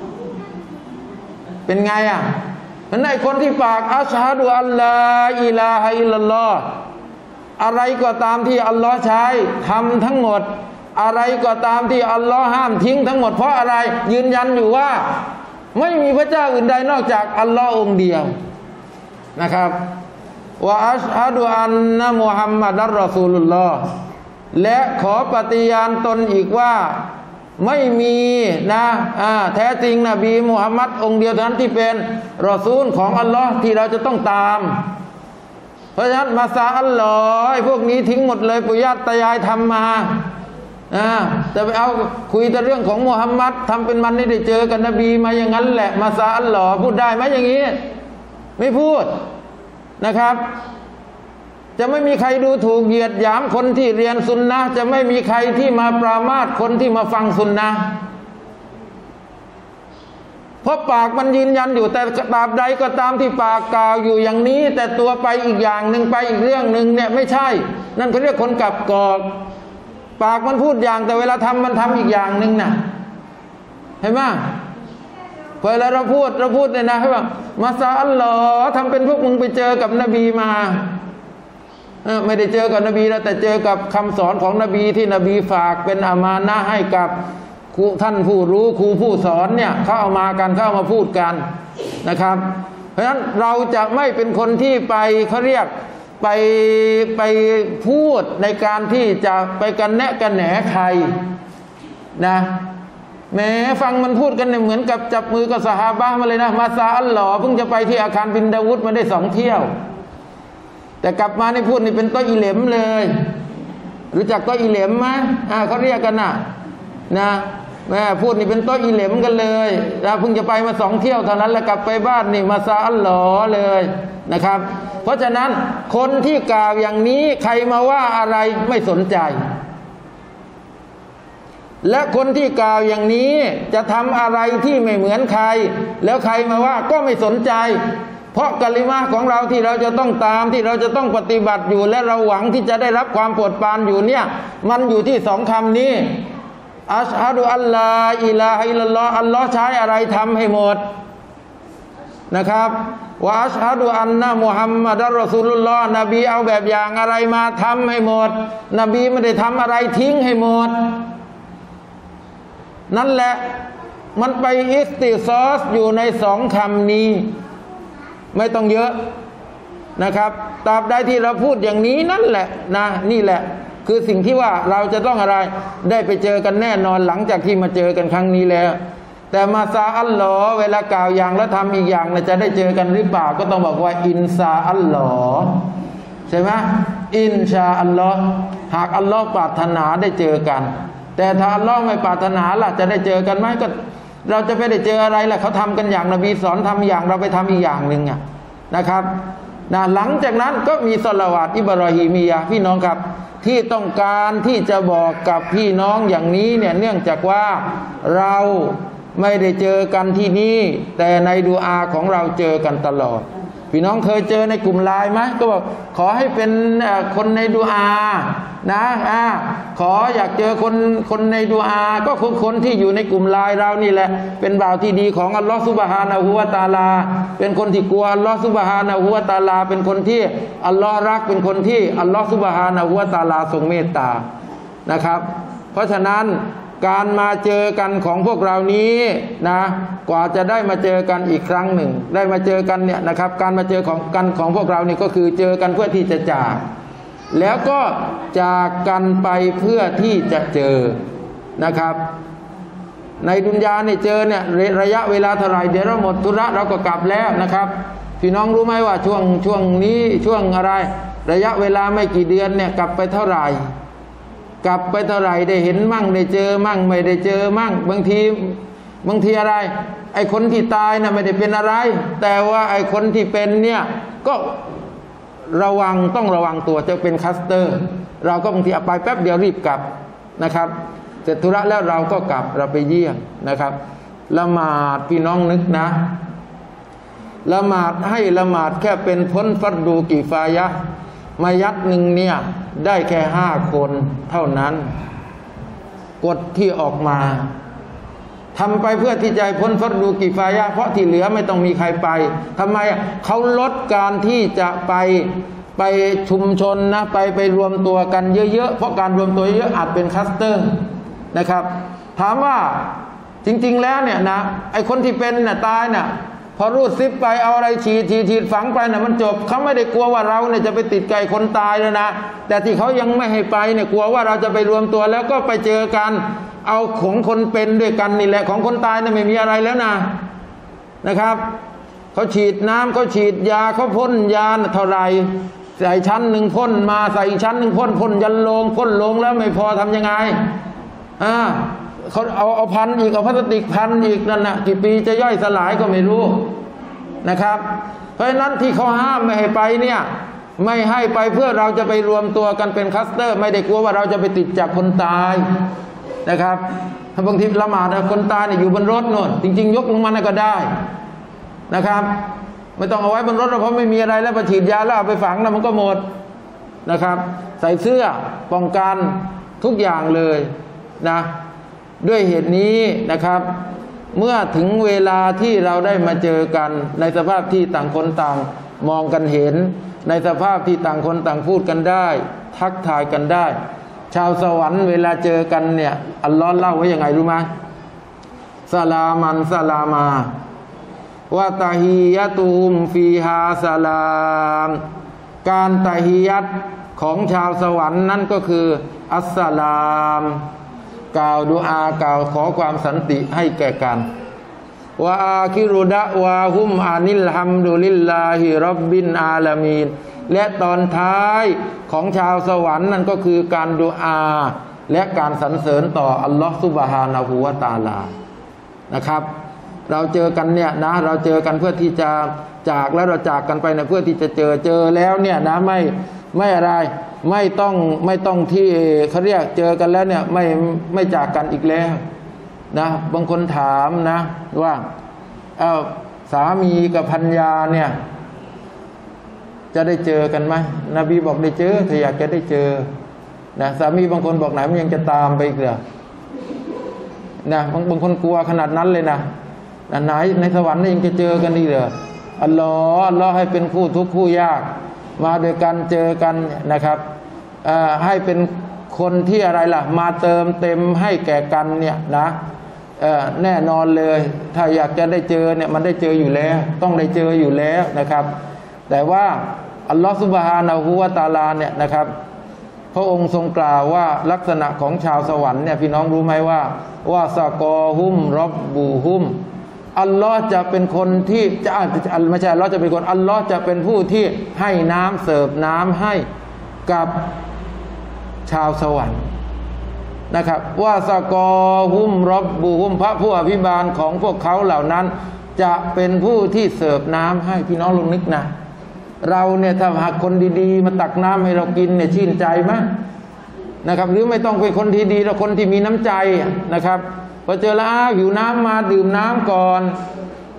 เป็นไงอ่ะนั่นไอ้คนที่ปากอัชฮะดุอัลลอฮ์อิลาฮะอิลลัลลอฮ์อะไรก็ตามที่อัลลอฮ์ใช้ทำทั้งหมดอะไรก็ตามที่อัลลอฮ์ห้ามทิ้งทั้งหมดเพราะอะไรยืนยันอยู่ว่าไม่มีพระเจ้าอื่นใดนอกจากอัลลอฮ์องค์เดียวนะครับวะอัชฮะดุอันนะมุฮัมมัดัรรอซูลุลลอฮ์และขอปฏิญาณตนอีกว่าไม่มีนะอ่าแท้จริงนบีมุฮัมมัดองค์เดียวเท่านั้นที่เป็นรอซูลของอัลลอฮ์ที่เราจะต้องตามเพราะฉะนั้นมาซาอัลลอฮ์ไอ้พวกนี้ทิ้งหมดเลยปู่ย่าตายายทำมาอ่าจะไปเอาคุยแต่เรื่องของมุฮัมมัดทำเป็นมันไม่ได้เจอกับนบีมาอย่างนั้นแหละมาซาอัลลอฮ์พูดได้ไหมอย่างนี้ไม่พูดนะครับจะไม่มีใครดูถูกเหยียดหยามคนที่เรียนซุนนะห์จะไม่มีใครที่มาปรามาสคนที่มาฟังซุนนะห์เพราะปากมันยืนยันอยู่แต่ตราบใดก็ตามที่ปากกล่าวอยู่อย่างนี้แต่ตัวไปอีกอย่างหนึ่งไปอีกเรื่องหนึ่งเนี่ยไม่ใช่นั่นเขาเรียกคนกลับกอกปากมันพูดอย่างแต่เวลาทำมันทำอีกอย่างหนึ่งน่ะเห็นไหมเวลาเราพูดเราพูดเนี่ยนะให้ว่ามาซาอัลลอฮ์ทำเป็นพวกมึงไปเจอกับนบีมาไม่ได้เจอกับนบีแล้วแต่เจอกับคำสอนของนบีที่นบีฝากเป็นอามานะห์ให้กับครูท่านผู้รู้ครูผู้สอนเนี่ยเขาเอามากันเขาเอามาพูดกันนะครับเพราะฉะนั้นเราจะไม่เป็นคนที่ไปเขาเรียกไปไปพูดในการที่จะไปกันแนะกันแหนใครนะแม้ฟังมันพูดกันเนี่ยเหมือนกับจับมือกับซอฮาบะห์มาเลยนะมาซาอัลลอฮ์เพิ่งจะไปที่อาคารบินดาวุฒมาได้สองเที่ยวแต่กลับมาในพูดนี่เป็นต้ออีเหลมเลยรู้จักต้ออีเหลมไหมอ่าเขาเรียกกันน่ะนะแม่พูดนี่เป็นต้ออีเหลมกันเลยนะเพิ่งจะไปมาสองเที่ยวเท่านั้นแล้วกลับไปบ้านนี่มาซาอัลลอฮ์เลยนะครับเพราะฉะนั้นคนที่กล่าวอย่างนี้ใครมาว่าอะไรไม่สนใจและคนที่กล่าวอย่างนี้จะทำอะไรที่ไม่เหมือนใครแล้วใครมาว่าก็ไม่สนใจเพราะกะลิมะห์ของเราที่เราจะต้องตามที่เราจะต้องปฏิบัติอยู่และเราหวังที่จะได้รับความโปรดปรานอยู่เนี่ยมันอยู่ที่สองคำนี้อัชฮะดุอัลลอฮ์อิลาฮะอิลลัลลอฮ์อัลลอฮ์ใช้อะไรทำให้หมดนะครับวะอัชฮะดุอันนะมุฮัมมัดัรรอซูลุลลอฮ์นบีเอาแบบอย่างอะไรมาทำให้หมดนบีไม่ได้ทำอะไรทิ้งให้หมดนั่นแหละมันไปอิสติซอสอยู่ในสองคำนี้ไม่ต้องเยอะนะครับตราบใดที่เราพูดอย่างนี้นั่นแหละนะนี่แหละคือสิ่งที่ว่าเราจะต้องอะไรได้ไปเจอกันแน่นอนหลังจากที่มาเจอกันครั้งนี้แล้วแต่มาซาอัลลอฮ์เวลากล่าวอย่างแล้วทำอีกอย่างจะได้เจอกันหรือเปล่าก็ต้องบอกว่าอินซาอัลลอฮ์ใช่ไหมอินชาอัลลอฮ์หากอัลลอฮ์ปรารถนาได้เจอกันแต่ถ้าอัลลอฮ์ไม่ปรารถนาล่ะจะได้เจอกันไหมก็เราจะไม่ได้เจออะไรล่ะเขาทำกันอย่างนบีสอนทำอย่างเราไปทำอีกอย่างหนึ่งอ่ะนะครับนะหลังจากนั้นก็มีศอลาวาตอิบรอฮีมียะห์พี่น้องครับที่ต้องการที่จะบอกกับพี่น้องอย่างนี้เนี่ยเนื่องจากว่าเราไม่ได้เจอกันที่นี่แต่ในดุอาของเราเจอกันตลอดพี่น้องเคยเจอในกลุ่มไลน์ไหมก็บอกขอให้เป็นคนในดุอานะอ่าขออยากเจอคนคนในดุอาก็คือคนที่อยู่ในกลุ่มไลน์เรานี่แหละเป็นบ่าวที่ดีของอัลลอฮฺซุบฮานะฮูวะตะอาลาเป็นคนที่กลัวอัลลอฮฺซุบฮานะฮูวะตะอาลาเป็นคนที่อัลลอฮ์รักเป็นคนที่อัลลอฮฺซุบฮานะฮูวะตะอาลาทรงเมตตานะครับเพราะฉะนั้นการมาเจอกันของพวกเรานี้นะกว่าจะได้มาเจอกันอีกครั้งหนึ่งได้มาเจอกันเนี่ยนะครับการมาเจอของกันของพวกเรานี่ก็คือเจอกันเพื่อที่จะจากแล้วก็จากกันไปเพื่อที่จะเจอนะครับในดุนยาเนี่ยเจอเนี่ยระยะเวลาเท่าไหร่เดี๋ยวเราหมดธุระเราก็กลับแล้วนะครับพี่น้องรู้ไหมว่าช่วงช่วงนี้ช่วงอะไรระยะเวลาไม่กี่เดือนเนี่ยกลับไปเท่าไหร่กลับไปเท่าไหร่ได้เห็นมั่งได้เจอมั่งไม่ได้เจอมั่งบางทีบางทีอะไรไอ้คนที่ตายน่ะไม่ได้เป็นอะไรแต่ว่าไอ้คนที่เป็นเนี่ยก็ระวังต้องระวังตัวจะเป็นคัสเตอร์เราก็บางทีเอาไปแป๊บเดียวรีบกลับนะครับเสร็จธุระแล้วเราก็กลับเราไปเยี่ยมนะครับละหมาดพี่น้องนึกนะละหมาดให้ละหมาดแค่เป็นพ้นฟัดดูกิฟายะมายัดหนึ่งเนี่ยได้แค่ห้าคนเท่านั้นกฎที่ออกมาทำไปเพื่อที่จะพ้นฟัดดูกิฟายะเพราะที่เหลือไม่ต้องมีใครไปทำไมเขาลดการที่จะไปไปชุมชนนะไปไปรวมตัวกันเยอะๆเพราะการรวมตัวเยอะอาจเป็นคลัสเตอร์นะครับถามว่าจริงๆแล้วเนี่ยนะไอคนที่เป็นน่ะตายน่ะพอรูดซิปไปเอาอะไรฉีดฉีดฉีดฝังไปน่ะมันจบเขาไม่ได้กลัวว่าเราเนี่ยจะไปติดไก่คนตายแล้วนะแต่ที่เขายังไม่ให้ไปเนี่ยกลัวว่าเราจะไปรวมตัวแล้วก็ไปเจอกันเอาของคนเป็นด้วยกันนี่แหละของคนตายเนี่ยไม่มีอะไรแล้วนะนะครับเขาฉีดน้ำเขาฉีดยาเขาพ่นยาเท่าไรใส่ชั้นหนึ่งพ่นมาใส่ชั้นหนึ่งพ่นพ่นยันลงพ่นลงแล้วไม่พอทำยังไงอ่าเขาเอาเอาพันอีกเอาพลาสติกพันอีกนั่นนะกี่ปีจะย่อยสลายก็ไม่รู้นะครับเพราะฉะนั้นที่เขาห้ามไม่ให้ไปเนี่ยไม่ให้ไปเพื่อเราจะไปรวมตัวกันเป็นคลัสเตอร์ไม่ได้กลัวว่าเราจะไปติดจากคนตายนะครับถ้าบางทีละหมาดคนตายเนี่ยอยู่บนรถโน่นจริงๆยกลงมาก็ได้นะครับไม่ต้องเอาไว้บนรถเพราะไม่มีอะไรแล้วไปฉีดยาแล้วเอาไปฝังแล้วมันก็หมดนะครับใส่เสื้อป้องกันทุกอย่างเลยนะด้วยเหตุนี้นะครับเมื่อถึงเวลาที่เราได้มาเจอกันในสภาพที่ต่างคนต่างมองกันเห็นในสภาพที่ต่างคนต่างพูดกันได้ทักทายกันได้ชาวสวรรค์เวลาเจอกันเนี่ยอัลลอฮ์เล่าไว้ยังไงรู้ไหมสลามันสลามาวะตะฮียะตุมฟีฮาสลามการตะฮียัตของชาวสวรรค์นั่นก็คืออัสสลามกล่าวดุอากล่าวขอความสันติให้แก่กันวะอาคิรุดะวาฮุมอานิลฮัมดุลิลลาฮิร็อบบินอาลามีนและตอนท้ายของชาวสวรรค์นั่นก็คือการดุอาและการสรรเสริญต่ออัลลอฮฺซุบฮานะฮูวะตะอาลานะครับเราเจอกันเนี่ยนะเราเจอกันเพื่อที่จะจากแล้วเราจากกันไปนะเพื่อที่จะเจอเจอแล้วเนี่ยนะไม่ไม่อะไรไม่ต้องไม่ต้องที่เขาเรียกเจอกันแล้วเนี่ยไม่ไม่จากกันอีกแล้วนะบางคนถามนะว่าเอ้าสามีกับภรรยาเนี่ยจะได้เจอกันไหมนบีบอกได้เจอถ้าอยากจะได้เจอนะสามีบางคนบอกไหนมันยังจะตามไปอีกเหรอนะบางบางคนกลัวขนาดนั้นเลยนะไหนในสวรรค์นี่ยังจะเจอกันอีกเหรออัลลอฮ์อัลลอฮ์ให้เป็นคู่ทุกข์คู่ยากมาโดยกันเจอกันนะครับให้เป็นคนที่อะไรล่ะมาเติมเต็มให้แก่กันเนี่ยนะแน่นอนเลยถ้าอยากจะได้เจอเนี่ยมันได้เจออยู่แล้วต้องได้เจออยู่แล้วนะครับแต่ว่าอัลลอฮฺซุบฮานะฮูวะตะอาลาเนี่ยนะครับพระองค์ทรงกล่าวว่าลักษณะของชาวสวรรค์เนี่ยพี่น้องรู้ไหมว่าว่าซากอฮุมร็อบบูฮุมอัลลอฮ์จะเป็นคนที่จะไม่ใช่อัลลอฮ์จะเป็นคนอัลลอฮ์จะเป็นผู้ที่ให้น้ำเสิร์ฟน้ำให้กับชาวสวรรค์นะครับว่าสกอฮุมร็อบบูฮุมพระผู้อภิบาลของพวกเขาเหล่านั้นจะเป็นผู้ที่เสิร์ฟน้ำให้พี่น้องลองนึกนะเราเนี่ยถ้าหากคนดีๆมาตักน้ำให้เรากินเนี่ยชื่นใจไหมนะครับหรือไม่ต้องเป็นคนที่ดีเราคนที่มีน้ำใจนะครับพอเจอแล้วหิวน้ำมาดื่มน้ำก่อน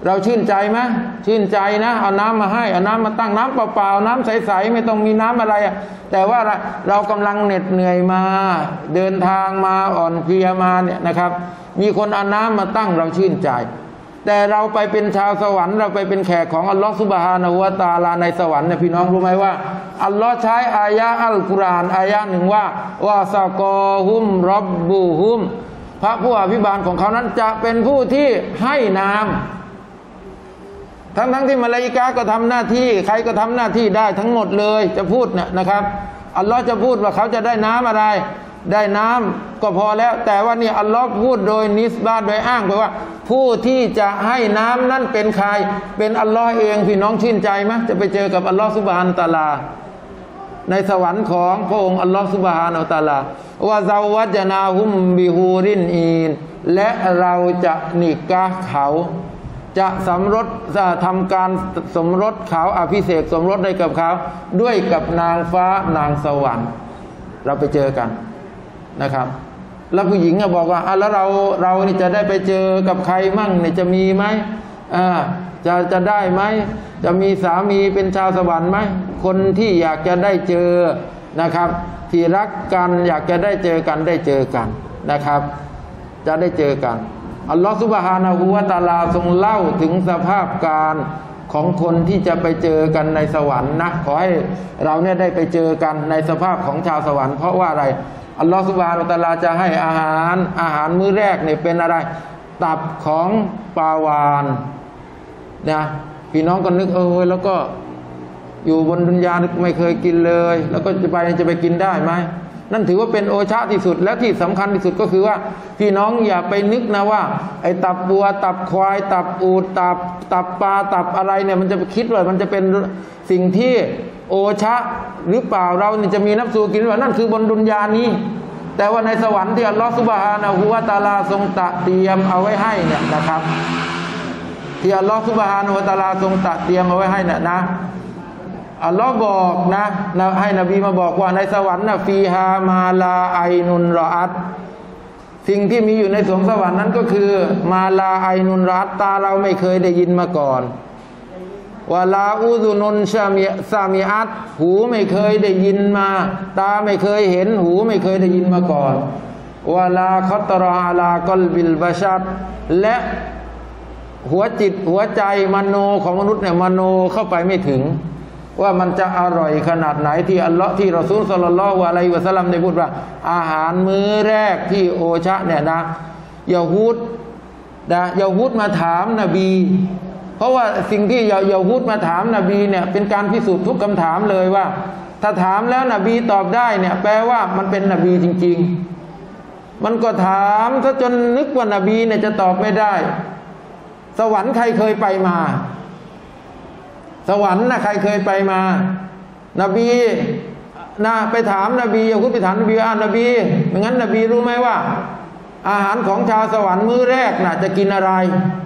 เราชื่นใจไหมชื่นใจนะเอาน้ำมาให้เอาน้ำมาตั้งน้ำเปล่าๆน้ำใสๆไม่ต้องมีน้ำอะไรอ่ะแต่ว่าเรากำลังเหน็ดเหนื่อยมาเดินทางมาอ่อนเพลียมาเนี่ยนะครับมีคนเอาน้ำมาตั้งเราชื่นใจแต่เราไปเป็นชาวสวรรค์เราไปเป็นแขกของอัลลอฮฺซุบฮานะฮูวะตะอาลาในสวรรค์เนี่ยพี่น้องรู้ไหมว่าอัลลอฮ์ใช้อายะอัลกุรอานอายะหนึ่งว่าวาซากอฮุมร็อบบูฮุมพระผู้อภิบาลของเขานั้นจะเป็นผู้ที่ให้น้ำทั้งทั้งที่มลาอิกะฮ์ก็ทำหน้าที่ใครก็ทำหน้าที่ได้ทั้งหมดเลยจะพูดเนี่ยนะครับอัลลอฮ์จะพูดว่าเขาจะได้น้ำอะไรได้น้ำก็พอแล้วแต่ว่านี่อัลลอฮ์พูดโดยนิสบาตโดยอ้างไปว่าผู้ที่จะให้น้ำนั้นเป็นใครเป็นอัลลอฮ์เองพี่น้องชื่นใจไหมจะไปเจอกับอัลลอฮ์ซุบฮานะฮูวะตะอาลาในสวรรค์ของพระองค์อัลลอฮ์ซุบฮานะฮูวะตะอาลาวะซาวัจนาฮุมบิฮูรินอีนและเราจะนิกะห์เขาจะสมรสจะทำการสมรสเขาอภิเษกสมรสได้กับเขาด้วยกับนางฟ้านางสวรรค์เราไปเจอกันนะครับแล้วผู้หญิงก็บอกว่าอ่ะแล้วเราเรานี่จะได้ไปเจอกับใครมั่งเนี่ยจะมีไหมอ่าจะจะได้ไหมจะมีสามีเป็นชาวสวรรค์ไหมคนที่อยากจะได้เจอนะครับที่รักกันอยากจะได้เจอกันได้เจอกันนะครับจะได้เจอกันอัลลอฮฺซุบฮานะฮูวะตะอาลาทรงเล่าถึงสภาพการของคนที่จะไปเจอกันในสวรรค์นะขอให้เราเนี่ยได้ไปเจอกันในสภาพของชาวสวรรค์เพราะว่าอะไรอัลลอฮฺซุบฮานะฮูวะตะอาลาจะให้อาหารอาหารมื้อแรกเนี่ยเป็นอะไรตับของปลาวาฬนะพี่น้องก็นึกเออแล้วก็อยู่บนดุนยาไม่เคยกินเลยแล้วก็จะไปจะไปกินได้ไหมนั่นถือว่าเป็นโอชะที่สุดและที่สำคัญที่สุดก็คือว่าพี่น้องอย่าไปนึกนะว่าไอ้ตับวัวตับควายตับอูฐตับตับปลาตับอะไรเนี่ยมันจะคิดว่ามันจะเป็นสิ่งที่โอชะหรือเปล่าเรานี่จะมีนับสูกินว่านั่นคือบนดุนยานี้แต่ว่าในสวรรค์ที่อัลลอฮฺซุบฮานะฮูวะตะอาลาทรงตะเตรียมเอาไว้ให้เนี่ยนะครับที่อัลลอฮฺซุบฮานะฮูวะตะอาลาทรงตะเตรียมเอาไว้ให้เนี่ยนะอัลลอฮ์บอกนะให้นบีมาบอกว่าในสวรรค์นะฟีฮามาลาไอนุนรออัตสิ่งที่มีอยู่ในสวงสวรรค์นั้นก็คือมาลาไอนุนรออัตตาเราไม่เคยได้ยินมาก่อนวะลาอูซุนุนชามิซามิอัตหูไม่เคยได้ยินมาตาไม่เคยเห็นหูไม่เคยได้ยินมาก่อนวะลาคัตรออาลากอลบิลบะชัรและหัวจิตหัวใจมโนของมนุษย์เนี่ยมโนเข้าไปไม่ถึงว่ามันจะอร่อยขนาดไหนที่อัลลอฮ์ที่รอซูลศ็อลลัลลอฮุอะลัยฮิวะซัลลัมได้พูดว่าอาหารมื้อแรกที่โอชะเนี่ยนะยะฮูดนะยะฮูดมาถามนบีเพราะว่าสิ่งที่ยะฮูดมาถามนบีเนี่ยเป็นการพิสูจน์ทุกคำถามเลยว่าถ้าถามแล้วนบีตอบได้เนี่ยแปลว่ามันเป็นนบีจริงๆมันก็ถามซะจนนึกว่านบีเนี่ยจะตอบไม่ได้สวรรค์ใครเคยไปมาสวรรค์นะใครเคยไปมานบีนะไปถามนบีอย่าพูดไปถามนบีอ่านบีไม่งั้นนบีรู้ไหมว่าอาหารของชาวสวรรค์มื้อแรกน่ะจะกินอะไร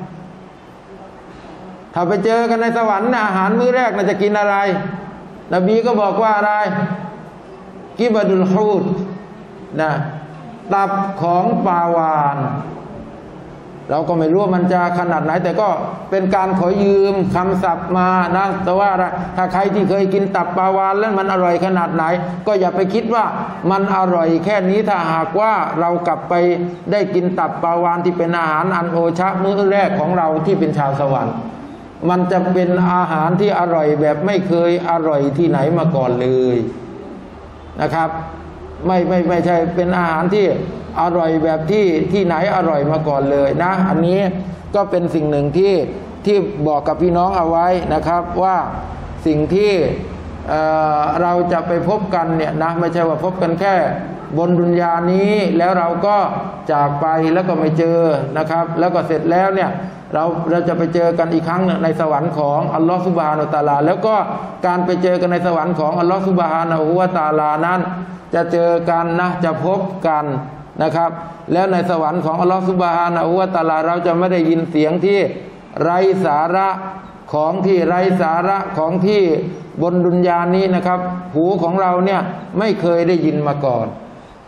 ถ้าไปเจอกันในสวรรค์นะอาหารมื้อแรกน่ะจะกินอะไรนบีก็บอกว่าอะไรกิบดุลฮูดนะตับของปลาวาฬเราก็ไม่รู้ว่ามันจะขนาดไหนแต่ก็เป็นการขอยืมคำศัพท์มานะแต่ว่าถ้าใครที่เคยกินตับปลาวาฬแล้วมันอร่อยขนาดไหนก็อย่าไปคิดว่ามันอร่อยแค่นี้ถ้าหากว่าเรากลับไปได้กินตับปลาวาฬที่เป็นอาหารอันโอชะมื้อแรกของเราที่เป็นชาวสวรรค์มันจะเป็นอาหารที่อร่อยแบบไม่เคยอร่อยที่ไหนมาก่อนเลยนะครับไม่ไม่ไม่ใช่เป็นอาหารที่อร่อยแบบที่ที่ไหนอร่อยมาก่อนเลยนะอันนี้ก็เป็นสิ่งหนึ่งที่ที่บอกกับพี่น้องเอาไว้นะครับว่าสิ่งที่เอ่อเราจะไปพบกันเนี่ยนะไม่ใช่ว่าพบกันแค่บนดุนยานี้แล้วเราก็จากไปแล้วก็ไม่เจอนะครับแล้วก็เสร็จแล้วเนี่ยเราเราจะไปเจอกันอีกครั้งในสวรรค์ของอัลลอฮฺซุบฮานะฮูวะตะอาลาแล้วก็การไปเจอกันในสวรรค์ของอัลลอฮฺซุบฮานะฮูวะตะอาลานั้นจะเจอกันนะจะพบกันนะครับแล้วในสวรรค์ของอัลลอฮฺซุบฮานะฮูวะตะอาลาเราจะไม่ได้ยินเสียงที่ไร้สาระของที่ไร้สาระของที่บนดุนยานี้นะครับหูของเราเนี่ยไม่เคยได้ยินมาก่อน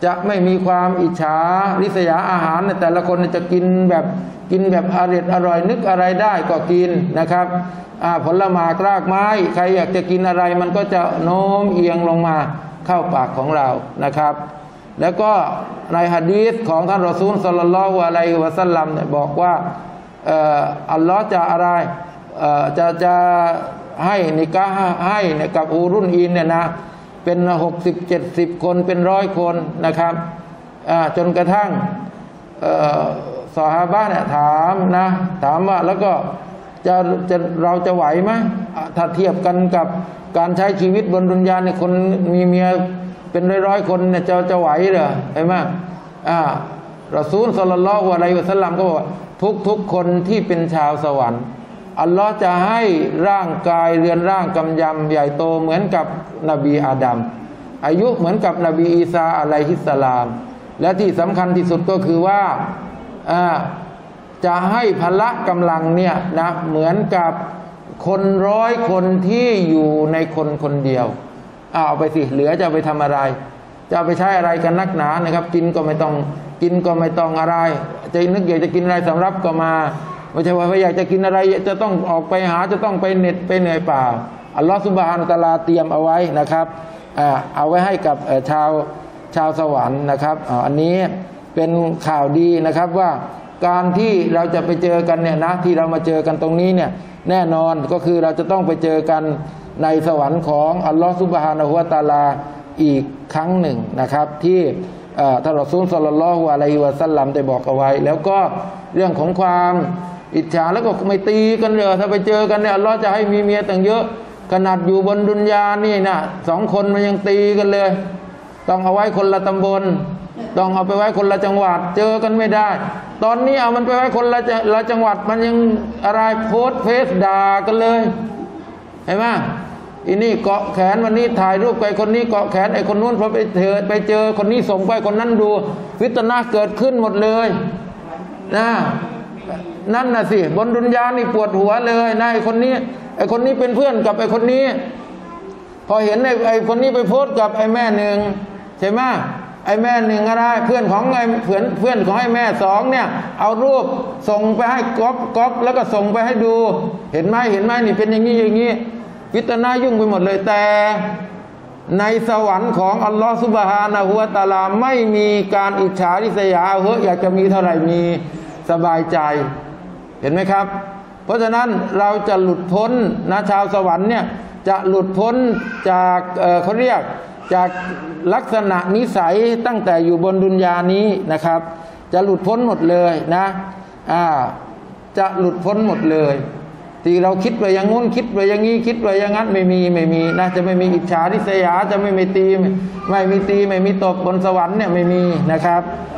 จะไม่มีความอิจฉาริษยาอาหารแต่ละคนจะกินแบบกินแบบอร่อยอร่อยนึกอะไรได้ก็กินนะครับผลไม้รากไม้ใครอยากจะกินอะไรมันก็จะโน้มเอียงลงมาเข้าปากของเรานะครับแล้วก็ในหะดีษของท่านรอซูลศ็อลลัลลอฮุอะลัยฮิวะซัลลัมเนี่ยบอกว่าอัลลอฮ์จะอะไรจะจะให้นิกะห์ให้กับอูรุนอีนเนี่ยนะเป็นหกสิบเจ็ดสิบคนเป็นร้อยคนนะครับจนกระทั่งซอฮาบะห์เนี่ยถามนะถามว่าแล้วก็จะจะเราจะไหวไหมถ้าเทียบกันกับการใช้ชีวิตบนดุนยาเนี่ยคนมีเมียเป็นร้อยๆคนเนี่ยจะจะไหวเหรอเห็นไหมอ่ารอซูลศ็อลลัลลอฮุอะลัยฮิวะซัลลัมก็บอกทุกทุกคนที่เป็นชาวสวรรค์อัลลอฮ์จะให้ร่างกายเรือนร่างกำยำใหญ่โตเหมือนกับนบีอาดัมอายุเหมือนกับนบีอีสาอะลัยฮิสสลามและที่สำคัญที่สุดก็คือว่าอ่าจะให้พละกำลังเนี่ยนะเหมือนกับคนร้อยคนที่อยู่ในคนคนเดียวเอาไปสิเหลือจะไปทำอะไรจะไปใช้อะไรกันนักหนานะครับกินก็ไม่ต้องกินก็ไม่ต้องอะไรจะนึกอยากจะกินอะไรสำรับก็มาไม่ใช่ว่าอยากจะกินอะไรจะต้องออกไปหาจะต้องไปเหน็ดไปเหนื่อยเปล่าอัลลอฮฺซุบฮานะฮูวะตะอาลาเตรียมเอาไว้นะครับอ่าเอาไว้ให้กับชาวชาวสวรรค์นะครับอันนี้เป็นข่าวดีนะครับว่าการที่เราจะไปเจอกันเนี่ยนะที่เรามาเจอกันตรงนี้เนี่ยแน่นอนก็คือเราจะต้องไปเจอกันในสวรรค์ของอัลลอฮฺซุบฮานะฮูวะตะอาลาอีกครั้งหนึ่งนะครับที่ท่านรอซูลศ็อลลัลลอฮุอะลัยฮิวะซัลลัมได้บอกเอาไว้แล้วก็เรื่องของความอิจฉาแล้วก็ไม่ตีกันเลยถ้าไปเจอกันเนี่ยอัลลอฮฺจะให้มีเมียตั้งเยอะขนาดอยู่บนดุนยานี่นะสองคนมันยังตีกันเลยต้องเอาไว้คนละตำบลต้องเอาไปไว้คนละจังหวัดเจอกันไม่ได้ตอนนี้เอามันไปไว้คนละละจังหวัดมันยังอะไรโพสเฟซด่ากันเลยเห็นไหมอีนี่เกาะแขนวันนี้ถ่ายรูปกับคนนี้เกาะแขนไอ้คนนู้นพอไปเถิดไปเจอคนนี้ส่งไปคนนั้นดูฟิตนะเกิดขึ้นหมดเลยนะนั่นน่ะสิบนดุนยานี่ปวดหัวเลยนะไอ้คนนี้ไอ้คนนี้เป็นเพื่อนกับไอ้คนนี้พอเห็นไอ้ไอ้คนนี้ไปโพสกับไอ้แม่หนึ่งใช่ไหมไอ้แม่หนึ่งอะไรเพื่อนของไอ้เพื่อนเพื่อนของไอ้แม่สองเนี่ยเอารูปส่งไปให้ก๊อปก๊อปแล้วก็ส่งไปให้ดูเห็นไหมเห็นไหมนี่เป็นอย่างนี้อย่างนี้ฟิตนะยุ่งไปหมดเลยแต่ในสวรรค์ของอัลลอฮฺซุบฮานะฮูวะตะอาลาไม่มีการอิจฉาริษยาเฮ้ยอยากจะมีเท่าไหร่มีสบายใจเห็นไหมครับเพราะฉะนั้นเราจะหลุดพ้นนะชาวสวรรค์เนี่ยจะหลุดพ้นจากเอ่อเขาเรียกจากลักษณะนิสัยตั้งแต่อยู่บนดุนยานี้นะครับจะหลุดพ้นหมดเลยนะอ่าจะหลุดพ้นหมดเลยที่เราคิดไปอย่างงู้นคิดไปอย่างนี้คิดไปอย่างนั้นไม่มีไม่มีนะจะไม่มีอิจฉาริษยาจะไม่มีตีไม่มีตีไม่มีตบบนสวรรค์เนี่ยไม่มีนะครับ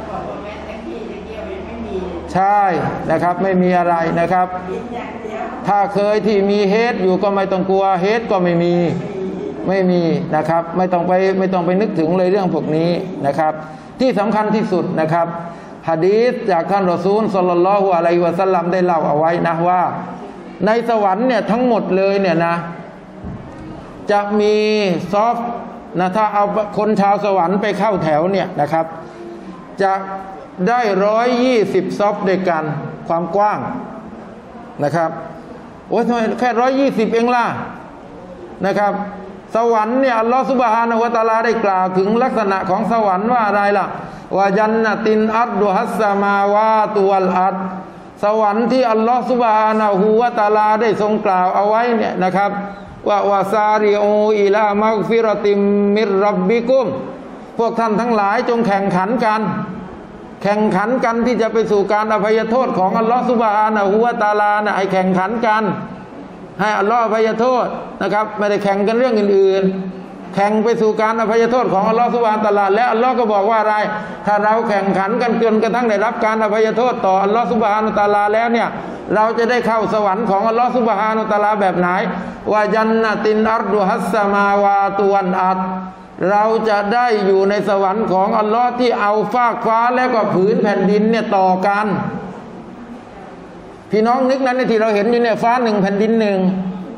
ใช่นะครับไม่มีอะไรนะครับถ้าเคยที่มีเฮดอยู่ก็ไม่ต้องกลัวเฮดก็ไม่มีไม่มีนะครับไม่ต้องไปไม่ต้องไปนึกถึงเลยเรื่องพวกนี้นะครับที่สำคัญที่สุดนะครับหะดีษจากท่านรอซูลศ็อลลัลลอฮุอะลัยฮิวะซัลลัมได้เล่าเอาไว้นะว่าในสวรรค์เนี่ยทั้งหมดเลยเนี่ยนะจะมีซอฟนะถ้าเอาคนชาวสวรรค์ไปเข้าแถวเนี่ยนะครับจะได้ร้อยยี่สิบซอฟด้วยกันความกว้างนะครับโอ้ยทำไมแค่ร้อยยี่สิบเองล่ะนะครับสวรรค์เนี่ยอัลลอฮฺซุบฮานะฮูวะตะอาลาได้กล่าวถึงลักษณะของสวรรค์ว่าอะไรล่ะวะญันนะตินอัรดุฮัสสมาวาตุวัลอัรฎสวรรค์ที่อัลลอฮฺซุบฮานะฮูวะตะอาลาได้ทรงกล่าวเอาไว้เนี่ยนะครับว่าวาซาริอูอิลามักฟิรติมมิรร็อบบิกุมพวกท่านทั้งหลายจงแข่งขันกันแข่งขันกันที่จะไปสู่การอภัยโทษของอัลลอฮฺซุบฮานะฮูวะตะอาลานะให้แข่งขันกันให้อัลลอฮฺอภัยโทษนะครับไม่ได้แข่งกันเรื่องอื่นๆแข่งไปสู่การอภัยโทษของอัลลอฮฺซุบฮานะฮูวะตะอาลาและอัลลอฮฺก็บอกว่าอะไรถ้าเราแข่งขันกันจนกระทั่งได้รับการอภัยโทษต่ออัลลอฮฺซุบฮานะฮูวะตะอาลาแล้วเนี่ยเราจะได้เข้าสวรรค์ของอัลลอฮฺซุบฮานะฮูวะตะอาลาแบบไหนวะญันนะตินอัรดุฮัสสมาวาตุวัลอัรฎเราจะได้อยู่ในสวรรค์ของอัลลอฮ์ที่เอาฟากฟ้าแล้วก็ผืนแผ่นดินเนี่ยต่อกันพี่น้องนึกนั้นที่เราเห็นอยู่เนี่ยฟ้าหนึ่งแผ่นดินหนึ่ง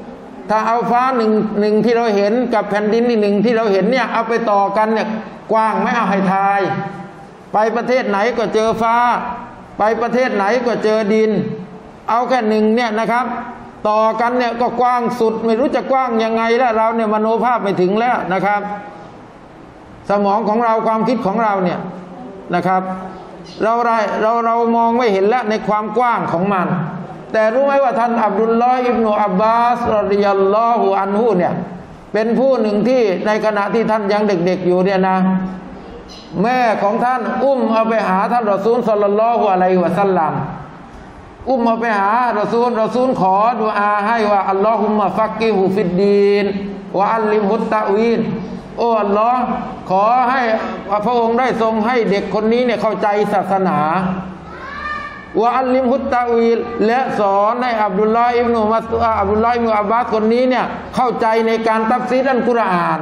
ถ้าเอาฟ้าหนึ่งหนึ่งที่เราเห็นกับแผ่นดินอีกหนึ่งที่เราเห็นเนี่ยเอาไปต่อกันเนี่ยกว้างไม่เอาให้ทายไปประเทศไหนก็เจอฟ้าไปประเทศไหนก็เจอดินเอาแค่หนึ่งเนี่ยนะครับต่อกันเนี่ยก็กว้างสุดไม่รู้จะกว้างยังไงแล้วเราเนี่ยมโนภาพไม่ถึงแล้วนะครับสมองของเราความคิดของเราเนี่ยนะครับเราเราเรามองไม่เห็นแล้วในความกว้างของมันแต่รู้ไหมว่าท่านอับดุลลอฮ์อิบนุอับบาสรอฎิยัลลอฮุอันฮุเนี่ยเป็นผู้หนึ่งที่ในขณะที่ท่านยังเด็กๆอยู่เนี่ยนะแม่ของท่านอุ้มเอาไปหาท่านรอซูลศ็อลลัลลอฮุอะลัยฮิวะซัลลัมอุ้มเอาไปหารอซูลรอซูลขอดุอาให้ว่าอัลลอฮุมมะฟักกิฮุฟิดดีนวะอัลลิมฮุตตะวีนโอ้อัลลอฮ์ขอให้พระองค์ได้ทรงให้เด็กคนนี้เนี่ยเข้าใจศาสนาวะอัลลิมฮุตตะวีนและสอนให้อับดุลลอฮ์อิบนุมัสอูดอับดุลลอฮ์อิบนุอับบาสคนนี้เนี่ยเข้าใจในการตัฟซีรอัลกุรอาน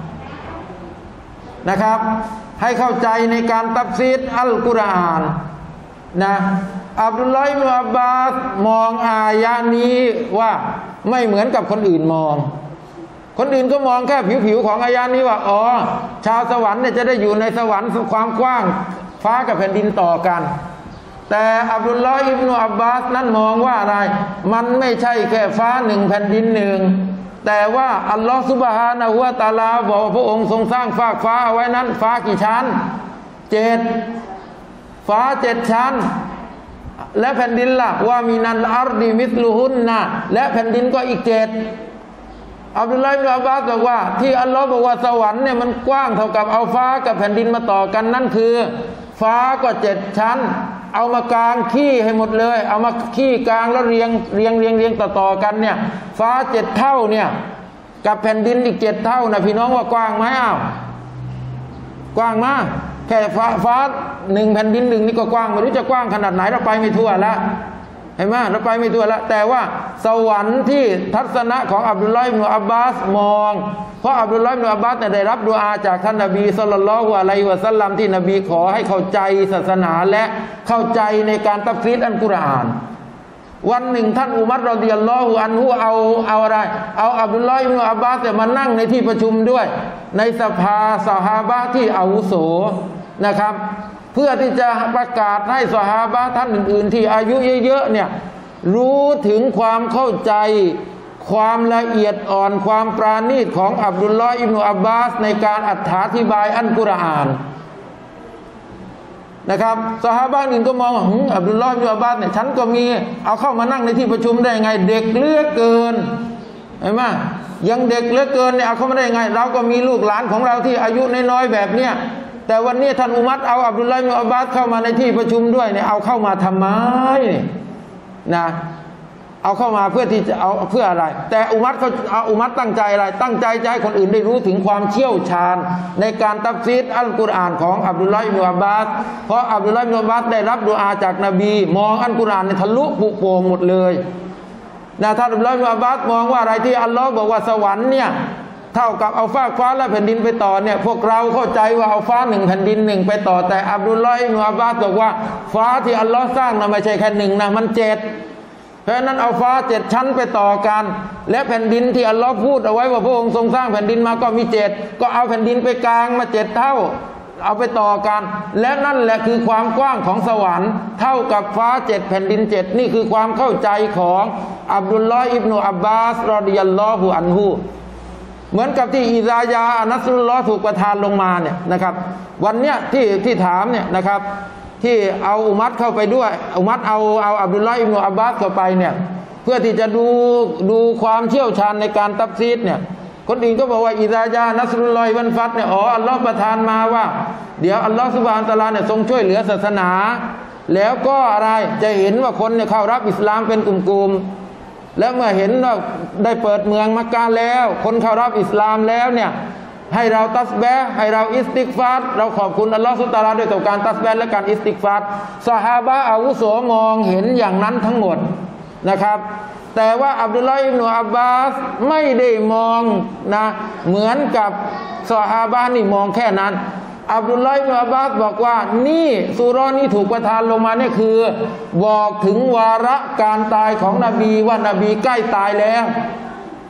นะครับให้เข้าใจในการตัฟซีรอัลกุรอานนะอับดุลลอฮ์อิบนุอับบาสมองอายะนี้ว่าไม่เหมือนกับคนอื่นมองคนอื่นก็มองแค่ผิวๆของอายะนี้ว่าอ๋อชาวสวรรค์เนี่ยจะได้อยู่ในสวรรค์ความกว้างฟ้ากับแผ่นดินต่อกันแต่อับดุลลอฮ์อิบนุอับบาสนั้นมองว่าอะไรมันไม่ใช่แค่ฟ้าหนึ่งแผ่นดินหนึ่งแต่ว่าอัลลอฮฺซุบฮานะฮูวะตะอาลาบอกว่าพระองค์ทรงสร้างฟากฟ้าเอาไว้นั้นฟ้ากี่ชั้นเจ็ดฟ้าเจ็ดชั้นและแผ่นดินล่ะว่ามีนันอัรดิมิสลุฮุนนะและแผ่นดินก็อีกเจ็ดอับดุลลอฮ์อิบนุอับบาสบอกว่าที่อัลลอฮ์บอกว่าสวรรค์เนี่ยมันกว้างเท่ากับเอาฟ้ากับแผ่นดินมาต่อกันนั่นคือฟ้าก็เจ็ดชั้นเอามากางขี้ให้หมดเลยเอามาขี้กางแล้วเรียงเรียงเรียงเรียงต่อต่อกันเนี่ยฟ้าเจ็ดเท่าเนี่ยกับแผ่นดินอีกเจ็ดเท่านะพี่น้องว่ากว้างไหมอ้าวกว้างมากแค่ฟ้าฟ้าหนึ่งแผ่นดินหนึ่งนี่ก็กว้างไม่รู้จะกว้างขนาดไหนเราไปไม่ทั่วแล้วเห็นไหมเราไปไม่ทั่วแล้วแต่ว่าสวรรค์ที่ทัศนะของอับดุลลอฮ์อิบนุอับบาสมองเพราะอับดุลลอฮ์อิบนุอับบาสได้รับดุอาจากท่านนบีศ็อลลัลลอฮุอะลัยฮิวะซัลลัมที่นบีขอให้เข้าใจศาสนาและเข้าใจในการตัฟซีรอัลกุรอานวันหนึ่งท่านอุมัรรอฎิยัลลอฮุอันฮุเอาเอาอะไรเอาอับดุลลอฮ์อิบนุอับบาสมานั่งในที่ประชุมด้วยในสภาซอฮาบะห์ที่อาวุโสนะครับเพื่อที่จะประกาศให้ซอฮาบะห์ท่านอื่นๆที่อายุเยอะๆเนี่ยรู้ถึงความเข้าใจความละเอียดอ่อนความปราณีตของอับดุลลอฮ์อิบนุอับบาสในการอธิบายอัลกุรอานนะครับซอฮาบะห์อื่นก็มองว่าอับดุลลอฮ์อิบนุอับบาสเนี่ยฉันก็มีเอาเข้ามานั่งในที่ประชุมได้ไงเด็กเหลือเกินเห็นไหมยังเด็กเหลือเกินเนี่ยเอาเข้ามาได้ไงเราก็มีลูกหลานของเราที่อายุน้อยๆแบบเนี้ยแต่วันนี้ท่านอุมัรเอาอับดุลลอฮ์อิบนุอับบาสเข้ามาในที่ประชุมด้วยเนี่ยเอาเข้ามาทำไมนะเอาเข้ามาเพื่อที่จะเอาเพื่ออะไรแต่อุมัรเขาเอาอุมัรตั้งใจอะไรตั้งใจจะให้คนอื่นได้รู้ถึงความเชี่ยวชาญในการตัฟซีรอัลกุรอานของอับดุลลอฮ์อิบนุอับบาสเพราะอับดุลลอฮ์อิบนุอับบาสได้รับดุอาจากนบีมองอัลกุรอานในทะลุปุโปร่งหมดเลยนะท่านอับดุลลอฮ์อิบนุอับบาสมองว่าอะไรที่อัลลอฮ์บอกว่าสวรรค์เนี่ยเท่ากับเอาฟ้าฟ้าและแผ่นดินไปต่อเนี่ยพวกเราเข้าใจว่าเอาฟ้าหนึ่งแผ่นดินหนึ่งไปต่อแต่อับดุลลอฮ์อิบนุอับบาสบอกว่าฟ้าที่อัลลอฮ์สร้างนะไม่ใช่แค่หนึ่งนะมันเจ็ดเพราะนั้นเอาฟ้าเจ็ดชั้นไปต่อกันและแผ่นดินที่อัลลอฮ์พูดเอาไว้ว่าพระองค์ทรงสร้างแผ่นดินมาก็มีเจ็ดก็เอาแผ่นดินไปกลางมาเจ็ดเท่าเอาไปต่อกันและนั่นแหละคือความกว้างของสวรรค์เท่ากับฟ้าเจ็ดแผ่นดินเจ็ดนี่คือความเข้าใจของอับดุลลอฮ์อิบนุอับบาสรอฎิยัลลอฮุอันฮุเหมือนกับที่อิซายานัสรุลลอฮ์ถูกประทานลงมาเนี่ยนะครับวันเนี้ยที่ที่ถามเนี่ยนะครับที่เอาอุมัรเข้าไปด้วยอุมัรเอาเอาอับดุลลอฮ์อิบนุอับบาสเข้าไปเนี่ยเพื่อที่จะดูดูความเชี่ยวชาญในการตัฟซีรเนี่ยคนอื่นก็บอกว่าอิซายานัสรุลลอฮ์วันฟัตเนี่ยอ๋ออัลลอฮ์ประทานมาว่าเดี๋ยวอัลลอฮ์ซุบฮานะฮูวะตะอาลาเนี่ยทรงช่วยเหลือศาสนาแล้วก็อะไรจะเห็นว่าคนเนี่ยเข้ารับอิสลามเป็นกลุ่มๆแล้วเมื่อเห็นว่าได้เปิดเมืองมักกะแล้วคนเข้ารับอิสลามแล้วเนี่ยให้เราตัสบีฮ์ให้เราอิสติกฟาร์เราขอบคุณอัลลอฮฺซุบฮานะฮูวะตะอาลาด้วยต่อการตัสบีฮ์และการอิสติกฟาร์ซอฮาบะห์อาวุโสมองเห็นอย่างนั้นทั้งหมดนะครับแต่ว่าอับดุลลอฮ์อิบนุอับบาสไม่ได้มองนะเหมือนกับซอฮาบะห์นี่มองแค่นั้นอับดุลลอฮ์อิบนุอับบาสบอกว่านี่ซูเราะห์นี้ถูกประทานลงมาเนี่ยคือบอกถึงวาระการตายของนบีว่านบีใกล้ตายแล้ว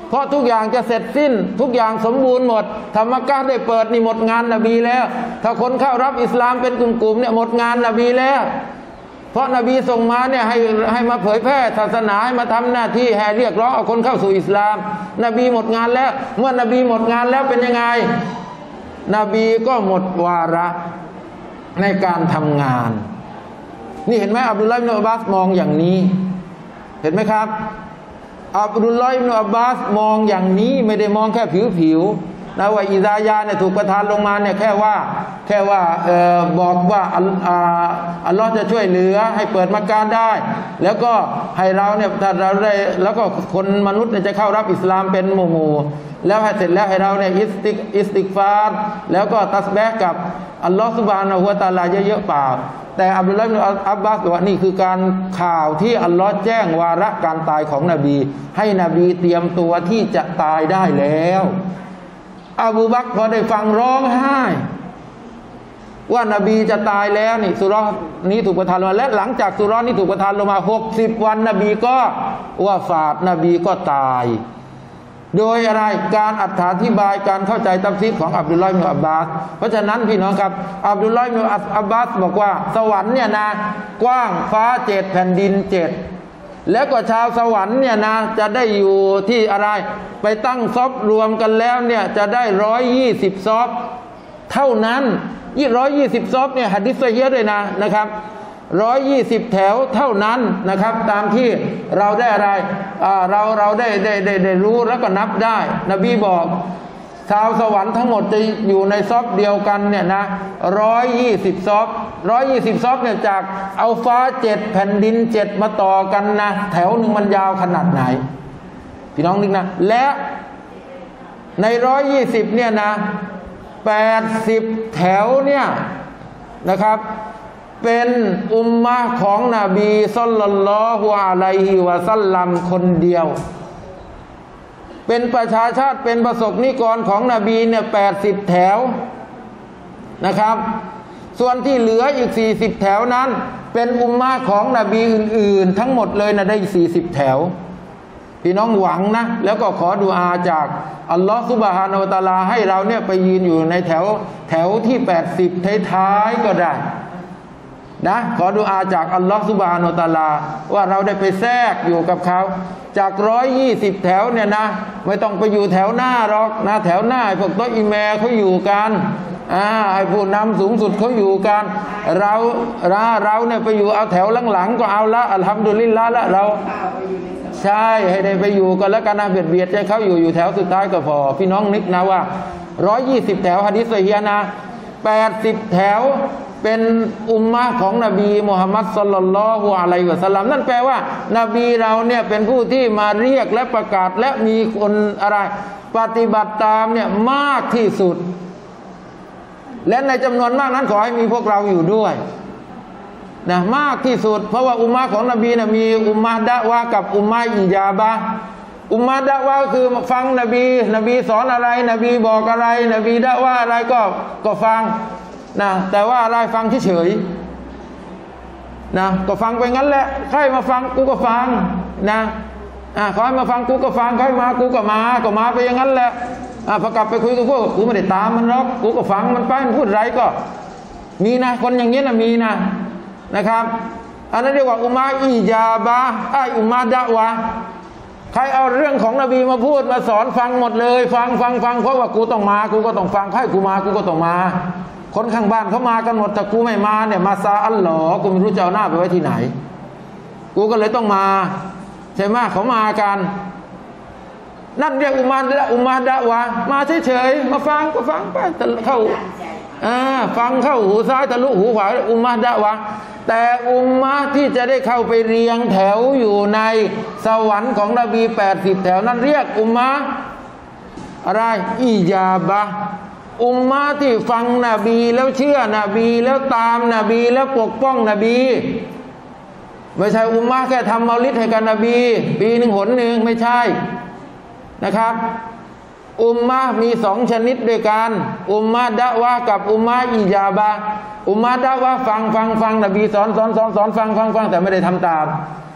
เพราะทุกอย่างจะเสร็จสิ้นทุกอย่างสมบูรณ์หมดธรรมกะได้เปิดนี่หมดงานนบีแล้วถ้าคนเข้ารับอิสลามเป็นกลุ่มๆเนี่ยหมดงานนบีแล้วเพราะนบีส่งมาเนี่ยให้ให้มาเผยแพร่ศาสนาให้มาทำหน้าที่แห่เรียกร้องเอาคนเข้าสู่อิสลามนบีหมดงานแล้วเมื่อนบีหมดงานแล้วเป็นยังไงนบีก็หมดวาระในการทำงานนี่เห็นไหมอับดุลลอฮ์ อิบนุ อับบาสมองอย่างนี้เห็นไหมครับอับดุลลอฮ์ อิบนุ อับบาสมองอย่างนี้ไม่ได้มองแค่ผิวๆนะว่าอิซายาเนี่ยถูกประทานลงมาเนี่ยแค่ว่าแค่ว่าเอ่อบอกว่าอัลอัลลอฮ์จะช่วยเหลือให้เปิดมักกะได้แล้วก็ให้เราเนี่ยถ้าเราได้แล้วก็คนมนุษย์เนี่ยจะเข้ารับอิสลามเป็นหมู่ๆแล้วให้เสร็จแล้วให้เราเนี่ยอิสติกอิสติกฟารแล้วก็ตัสบีฮ์กับอัลลอฮ์ซุบฮานะฮูวะตะอาลาเยอะๆเปล่าแต่อับดุลลอฮ์ อิบนุ อับบาสบอกว่านี่คือการข่าวที่อัลลอฮ์แจ้งวาระการตายของนบีให้นบีเตรียมตัวที่จะตายได้แล้วอบูบักรพอได้ฟังร้องไห้ว่านบีจะตายแล้วนี่สุเราะห์นี้ถูกประทานลงมาและหลังจากสุเราะห์นี้ถูกประทานลงมาหกสิบวันนบีก็วะฟาตนบีก็ตายโดยอะไรการอธิบายการเข้าใจตัฟซีรของอับดุลลอฮ์ อิบนุ อับบาสเพราะฉะนั้นพี่น้องครับอับดุลลอฮ์ อิบนุ อับบาสบอกว่าสวรรค์เนี่ยนะกว้างฟ้าเจ็ดแผ่นดินเจ็ดแล้วก็ชาวสวรรค์เนี่ยนะจะได้อยู่ที่อะไรไปตั้งซอฟรวมกันแล้วเนี่ยจะได้ร้อยยี่สิบซอฟเท่านั้นยี่ร้อยยี่สิบซอฟเนี่ยหะดีษเยอะเลยนะนะครับร้อยยี่สิบแถวเท่านั้นนะครับตามที่เราได้อะไรเราเราได้ได้ได้ได้รู้แล้วก็นับได้นบีบอกชาวสวรรค์ทั้งหมดจะอยู่ในซอฟเดียวกันเนี่ยนะร้อยยี่สิบซอฟร้อยยี่สิบซอฟเนี่ยจากเอาฟ้าเจ็ดแผ่นดินเจ็ดมาต่อกันนะแถวหนึ่งมันยาวขนาดไหนพี่น้องนึกนะและในร้อยยี่สิบเนี่ยนะแปดสิบแถวเนี่ยนะครับเป็นอุมมะห์ของนบีศ็อลลัลลอฮุอะลัยฮิวะซัลลัมคนเดียวเป็นประชาชาติเป็นประสบนิกรของนบีเนี่ยแปดสิบแถวนะครับส่วนที่เหลืออีกสี่สิบแถวนั้นเป็นอุมมะห์ของนบีอื่นๆทั้งหมดเลยนะได้สี่สิบแถวพี่น้องหวังนะแล้วก็ขอดุอาจากอัลลอฮฺซุบฮานะฮูวะตะอาลาให้เราเนี่ยไปยืนอยู่ในแถวแถวที่แปดสิบท้ายๆก็ได้นะขอดุอาจากอัลลอฮฺซุบฮานะฮูวะตะอาลาว่าเราได้ไปแทรกอยู่กับเขาจากร้อยยี่สิบแถวเนี่ยนะไม่ต้องไปอยู่แถวหน้าหรอกนะแถวหน้าพวกโต๊ะอิแมเขาอยู่กันอ่าไอ้ผู้นำสูงสุดเขาอยู่กันเราเราเราเนี่ยไปอยู่เอาแถวหลังๆก็เอาละอัลฮัมดุลิลละละเราใช่ให้ได้ไปอยู่กันแล้วกันนะเบียดเบียดใจเขาอยู่อยู่แถวสุดท้ายก็พอพี่น้องนึกนะว่าร้อยยี่สิบแถวหะดีษซอฮีฮ์นะแปดสิบแถวเป็นอุมมะห์ของนบีมุฮัมมัดศ็อลลัลลอฮุอะลัยฮิวะซัลลัมนั่นแปลว่านบีเราเนี่ยเป็นผู้ที่มาเรียกและประกาศและมีคนอะไรปฏิบัติตามเนี่ยมากที่สุดและในจำนวนมากนั้นขอให้มีพวกเราอยู่ด้วยนะมากที่สุดเพราะว่าอุมมะห์ของนบีนะมีอุมมะห์ดะวะห์กับอุมมะห์อิญาบะห์อุมมะห์ดะวะห์คือฟังนบีนบีสอนอะไรนบีบอกอะไรนบีดะวะห์อะไรก็ก็ฟังนะแต่ว่าอะไรฟังเฉยๆนะก็ฟังไปงั้นแหละใครมาฟังกูก็ฟังนะอ่าใครมาฟังกูก็ฟังใครมากูก็มาก็มาไปอย่างนั้นแหละอ่าพอกลับไปคุยกับพวกกูไม่ได้ตามมันหรอกกูก็ฟังมันไปมันพูดไรก็มีนะคนอย่างนี้นะมีนะนะครับอันนั้นเรียกว่าอุมมะห์อิญาบะห์ไออุมมะห์ดะวะห์ใครเอาเรื่องของนบีมาพูดมาสอนฟังหมดเลยฟังฟังฟังเพราะว่ากูต้องมากูก็ต้องฟังใครกูมากูก็ต้องมาคนข้างบ้านเขามากันหมดแต่กูไม่มาเนี่ยมาซาอัลลอฮ์กูไม่รู้จะเอาหน้าไปไว้ที่ไหนกูก็เลยต้องมาใช่ไหมเขามากันนั่นเรียกอุมมะห์อุมมะห์ดะวะห์มาเฉยๆมาฟังก็ฟังไปเข้าอ่าฟังเข้าหูซ้ายทะลุหูขวาอุมมะห์ดะวะห์แต่อุมมะห์ที่จะได้เข้าไปเรียงแถวอยู่ในสวรรค์ของนบีแปดสิบแถวนั้นเรียกอุมมะห์อะไรอิญาบะห์อุมมะห์ที่ฟังนบีแล้วเชื่อนบีแล้วตามนบีแล้วปกป้องนบีไม่ใช่อุมมะห์แค่ทำเมาลิดให้กับนบีปีหนึ่งหนหนึ่งไม่ใช่นะครับอุมมะห์มีสองชนิดด้วยกันอุมมะห์ดะวะห์กับอุมมะห์อิญาบะห์อุมมะห์ดะวะห์ฟังฟังฟังนบีสอนสอนสอนสอนฟังฟังฟังแต่ไม่ได้ทำตาม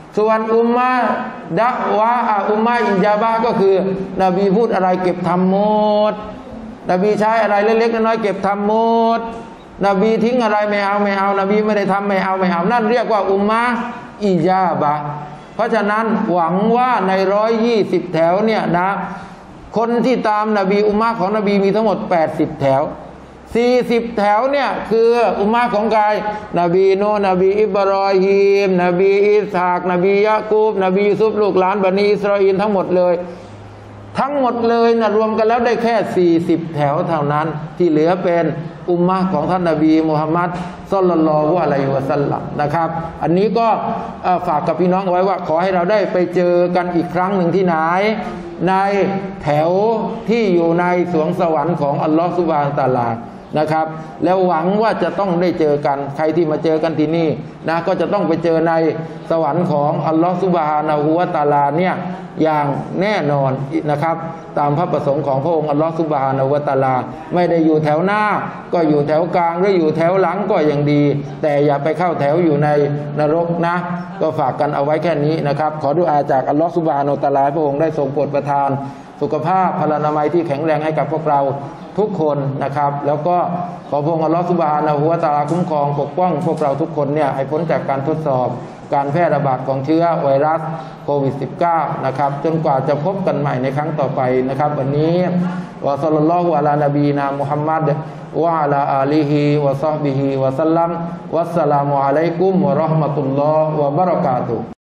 ส่วนอุมมะดะวะอุมมะอิจาบะก็คือนบีพูดอะไรเก็บทำหมดนบีใช้อะไรเล็กๆน้อยๆเก็บทำหมดนบีทิ้งอะไรไม่เอาไม่เอานบีไม่ได้ทำไม่เอาไม่เอานั่นเรียกว่าอุมมะอิจาบะเพราะฉะนั้นหวังว่าในร้อยยี่สิบแถวเนี่ยนะคนที่ตามนบีอุมมะของนบีมีทั้งหมดแปดสิบแถวสี่สิบแถวเนี่ยคืออุมมะของใครนบีโนนบีอิบรอฮีมนบีอิสฮากนบียะกูบนบียูซุฟลูกหลานบันิอิสราเอลทั้งหมดเลยทั้งหมดเลยนะรวมกันแล้วได้แค่สี่สิบแถวเท่านั้นที่เหลือเป็นอุมมะของท่านนบีมุฮัมมัดศ็อลลัลลอฮุอะลัยฮิวะซัลลัมนะครับอันนี้ก็ฝากกับพี่น้องไว้ว่าขอให้เราได้ไปเจอกันอีกครั้งหนึ่งที่ไหนในแถวที่อยู่ในสวงสวรรค์ของอัลลอฮฺซุบฮานะฮูวะตะอาลานะครับแล้วหวังว่าจะต้องได้เจอกันใครที่มาเจอกันที่นี่นะก็จะต้องไปเจอในสวรรค์ของอัลลอฮฺซุบฮานะฮูวะตะอาลาเนี่ยอย่างแน่นอนนะครับตามพระประสงค์ของพระองค์อัลลอฮฺซุบฮานะฮูวะตะอาลาไม่ได้อยู่แถวหน้าก็อยู่แถวกลางหรืออยู่แถวหลังก็ยังดีแต่อย่าไปเข้าแถวอยู่ในนรกนะก็ฝากกันเอาไว้แค่นี้นะครับขอดุอาจากอัลลอฮฺซุบฮานะฮูวะตะอาลาพระองค์ได้ทรงโปรดประทานสุขภาพพลานามัยที่แข็งแรงให้กับพวกเราทุกคนนะครับแล้วก็ขอพระองค์อัลลอฮฺซุบฮานะฮูวะตะอาลาคุ้มครองปกป้องพวกเราทุกคนเนี่ยให้พ้นจากการทดสอบการแพร่ระบาดของเชื้อไวรัสโควิด สิบเก้า นะครับจนกว่าจะพบกันใหม่ในครั้งต่อไปนะครับวันนี้วะศ็อลลัลลอฮุอะลานบีนามุฮัมมัดวะอะลาอาลีฮิวะศอฮบิฮิวะซัลลัมวัสสลามุอะลัยกุมวะเราะห์มะตุลลอฮ์วะบะเราะกาตุฮ์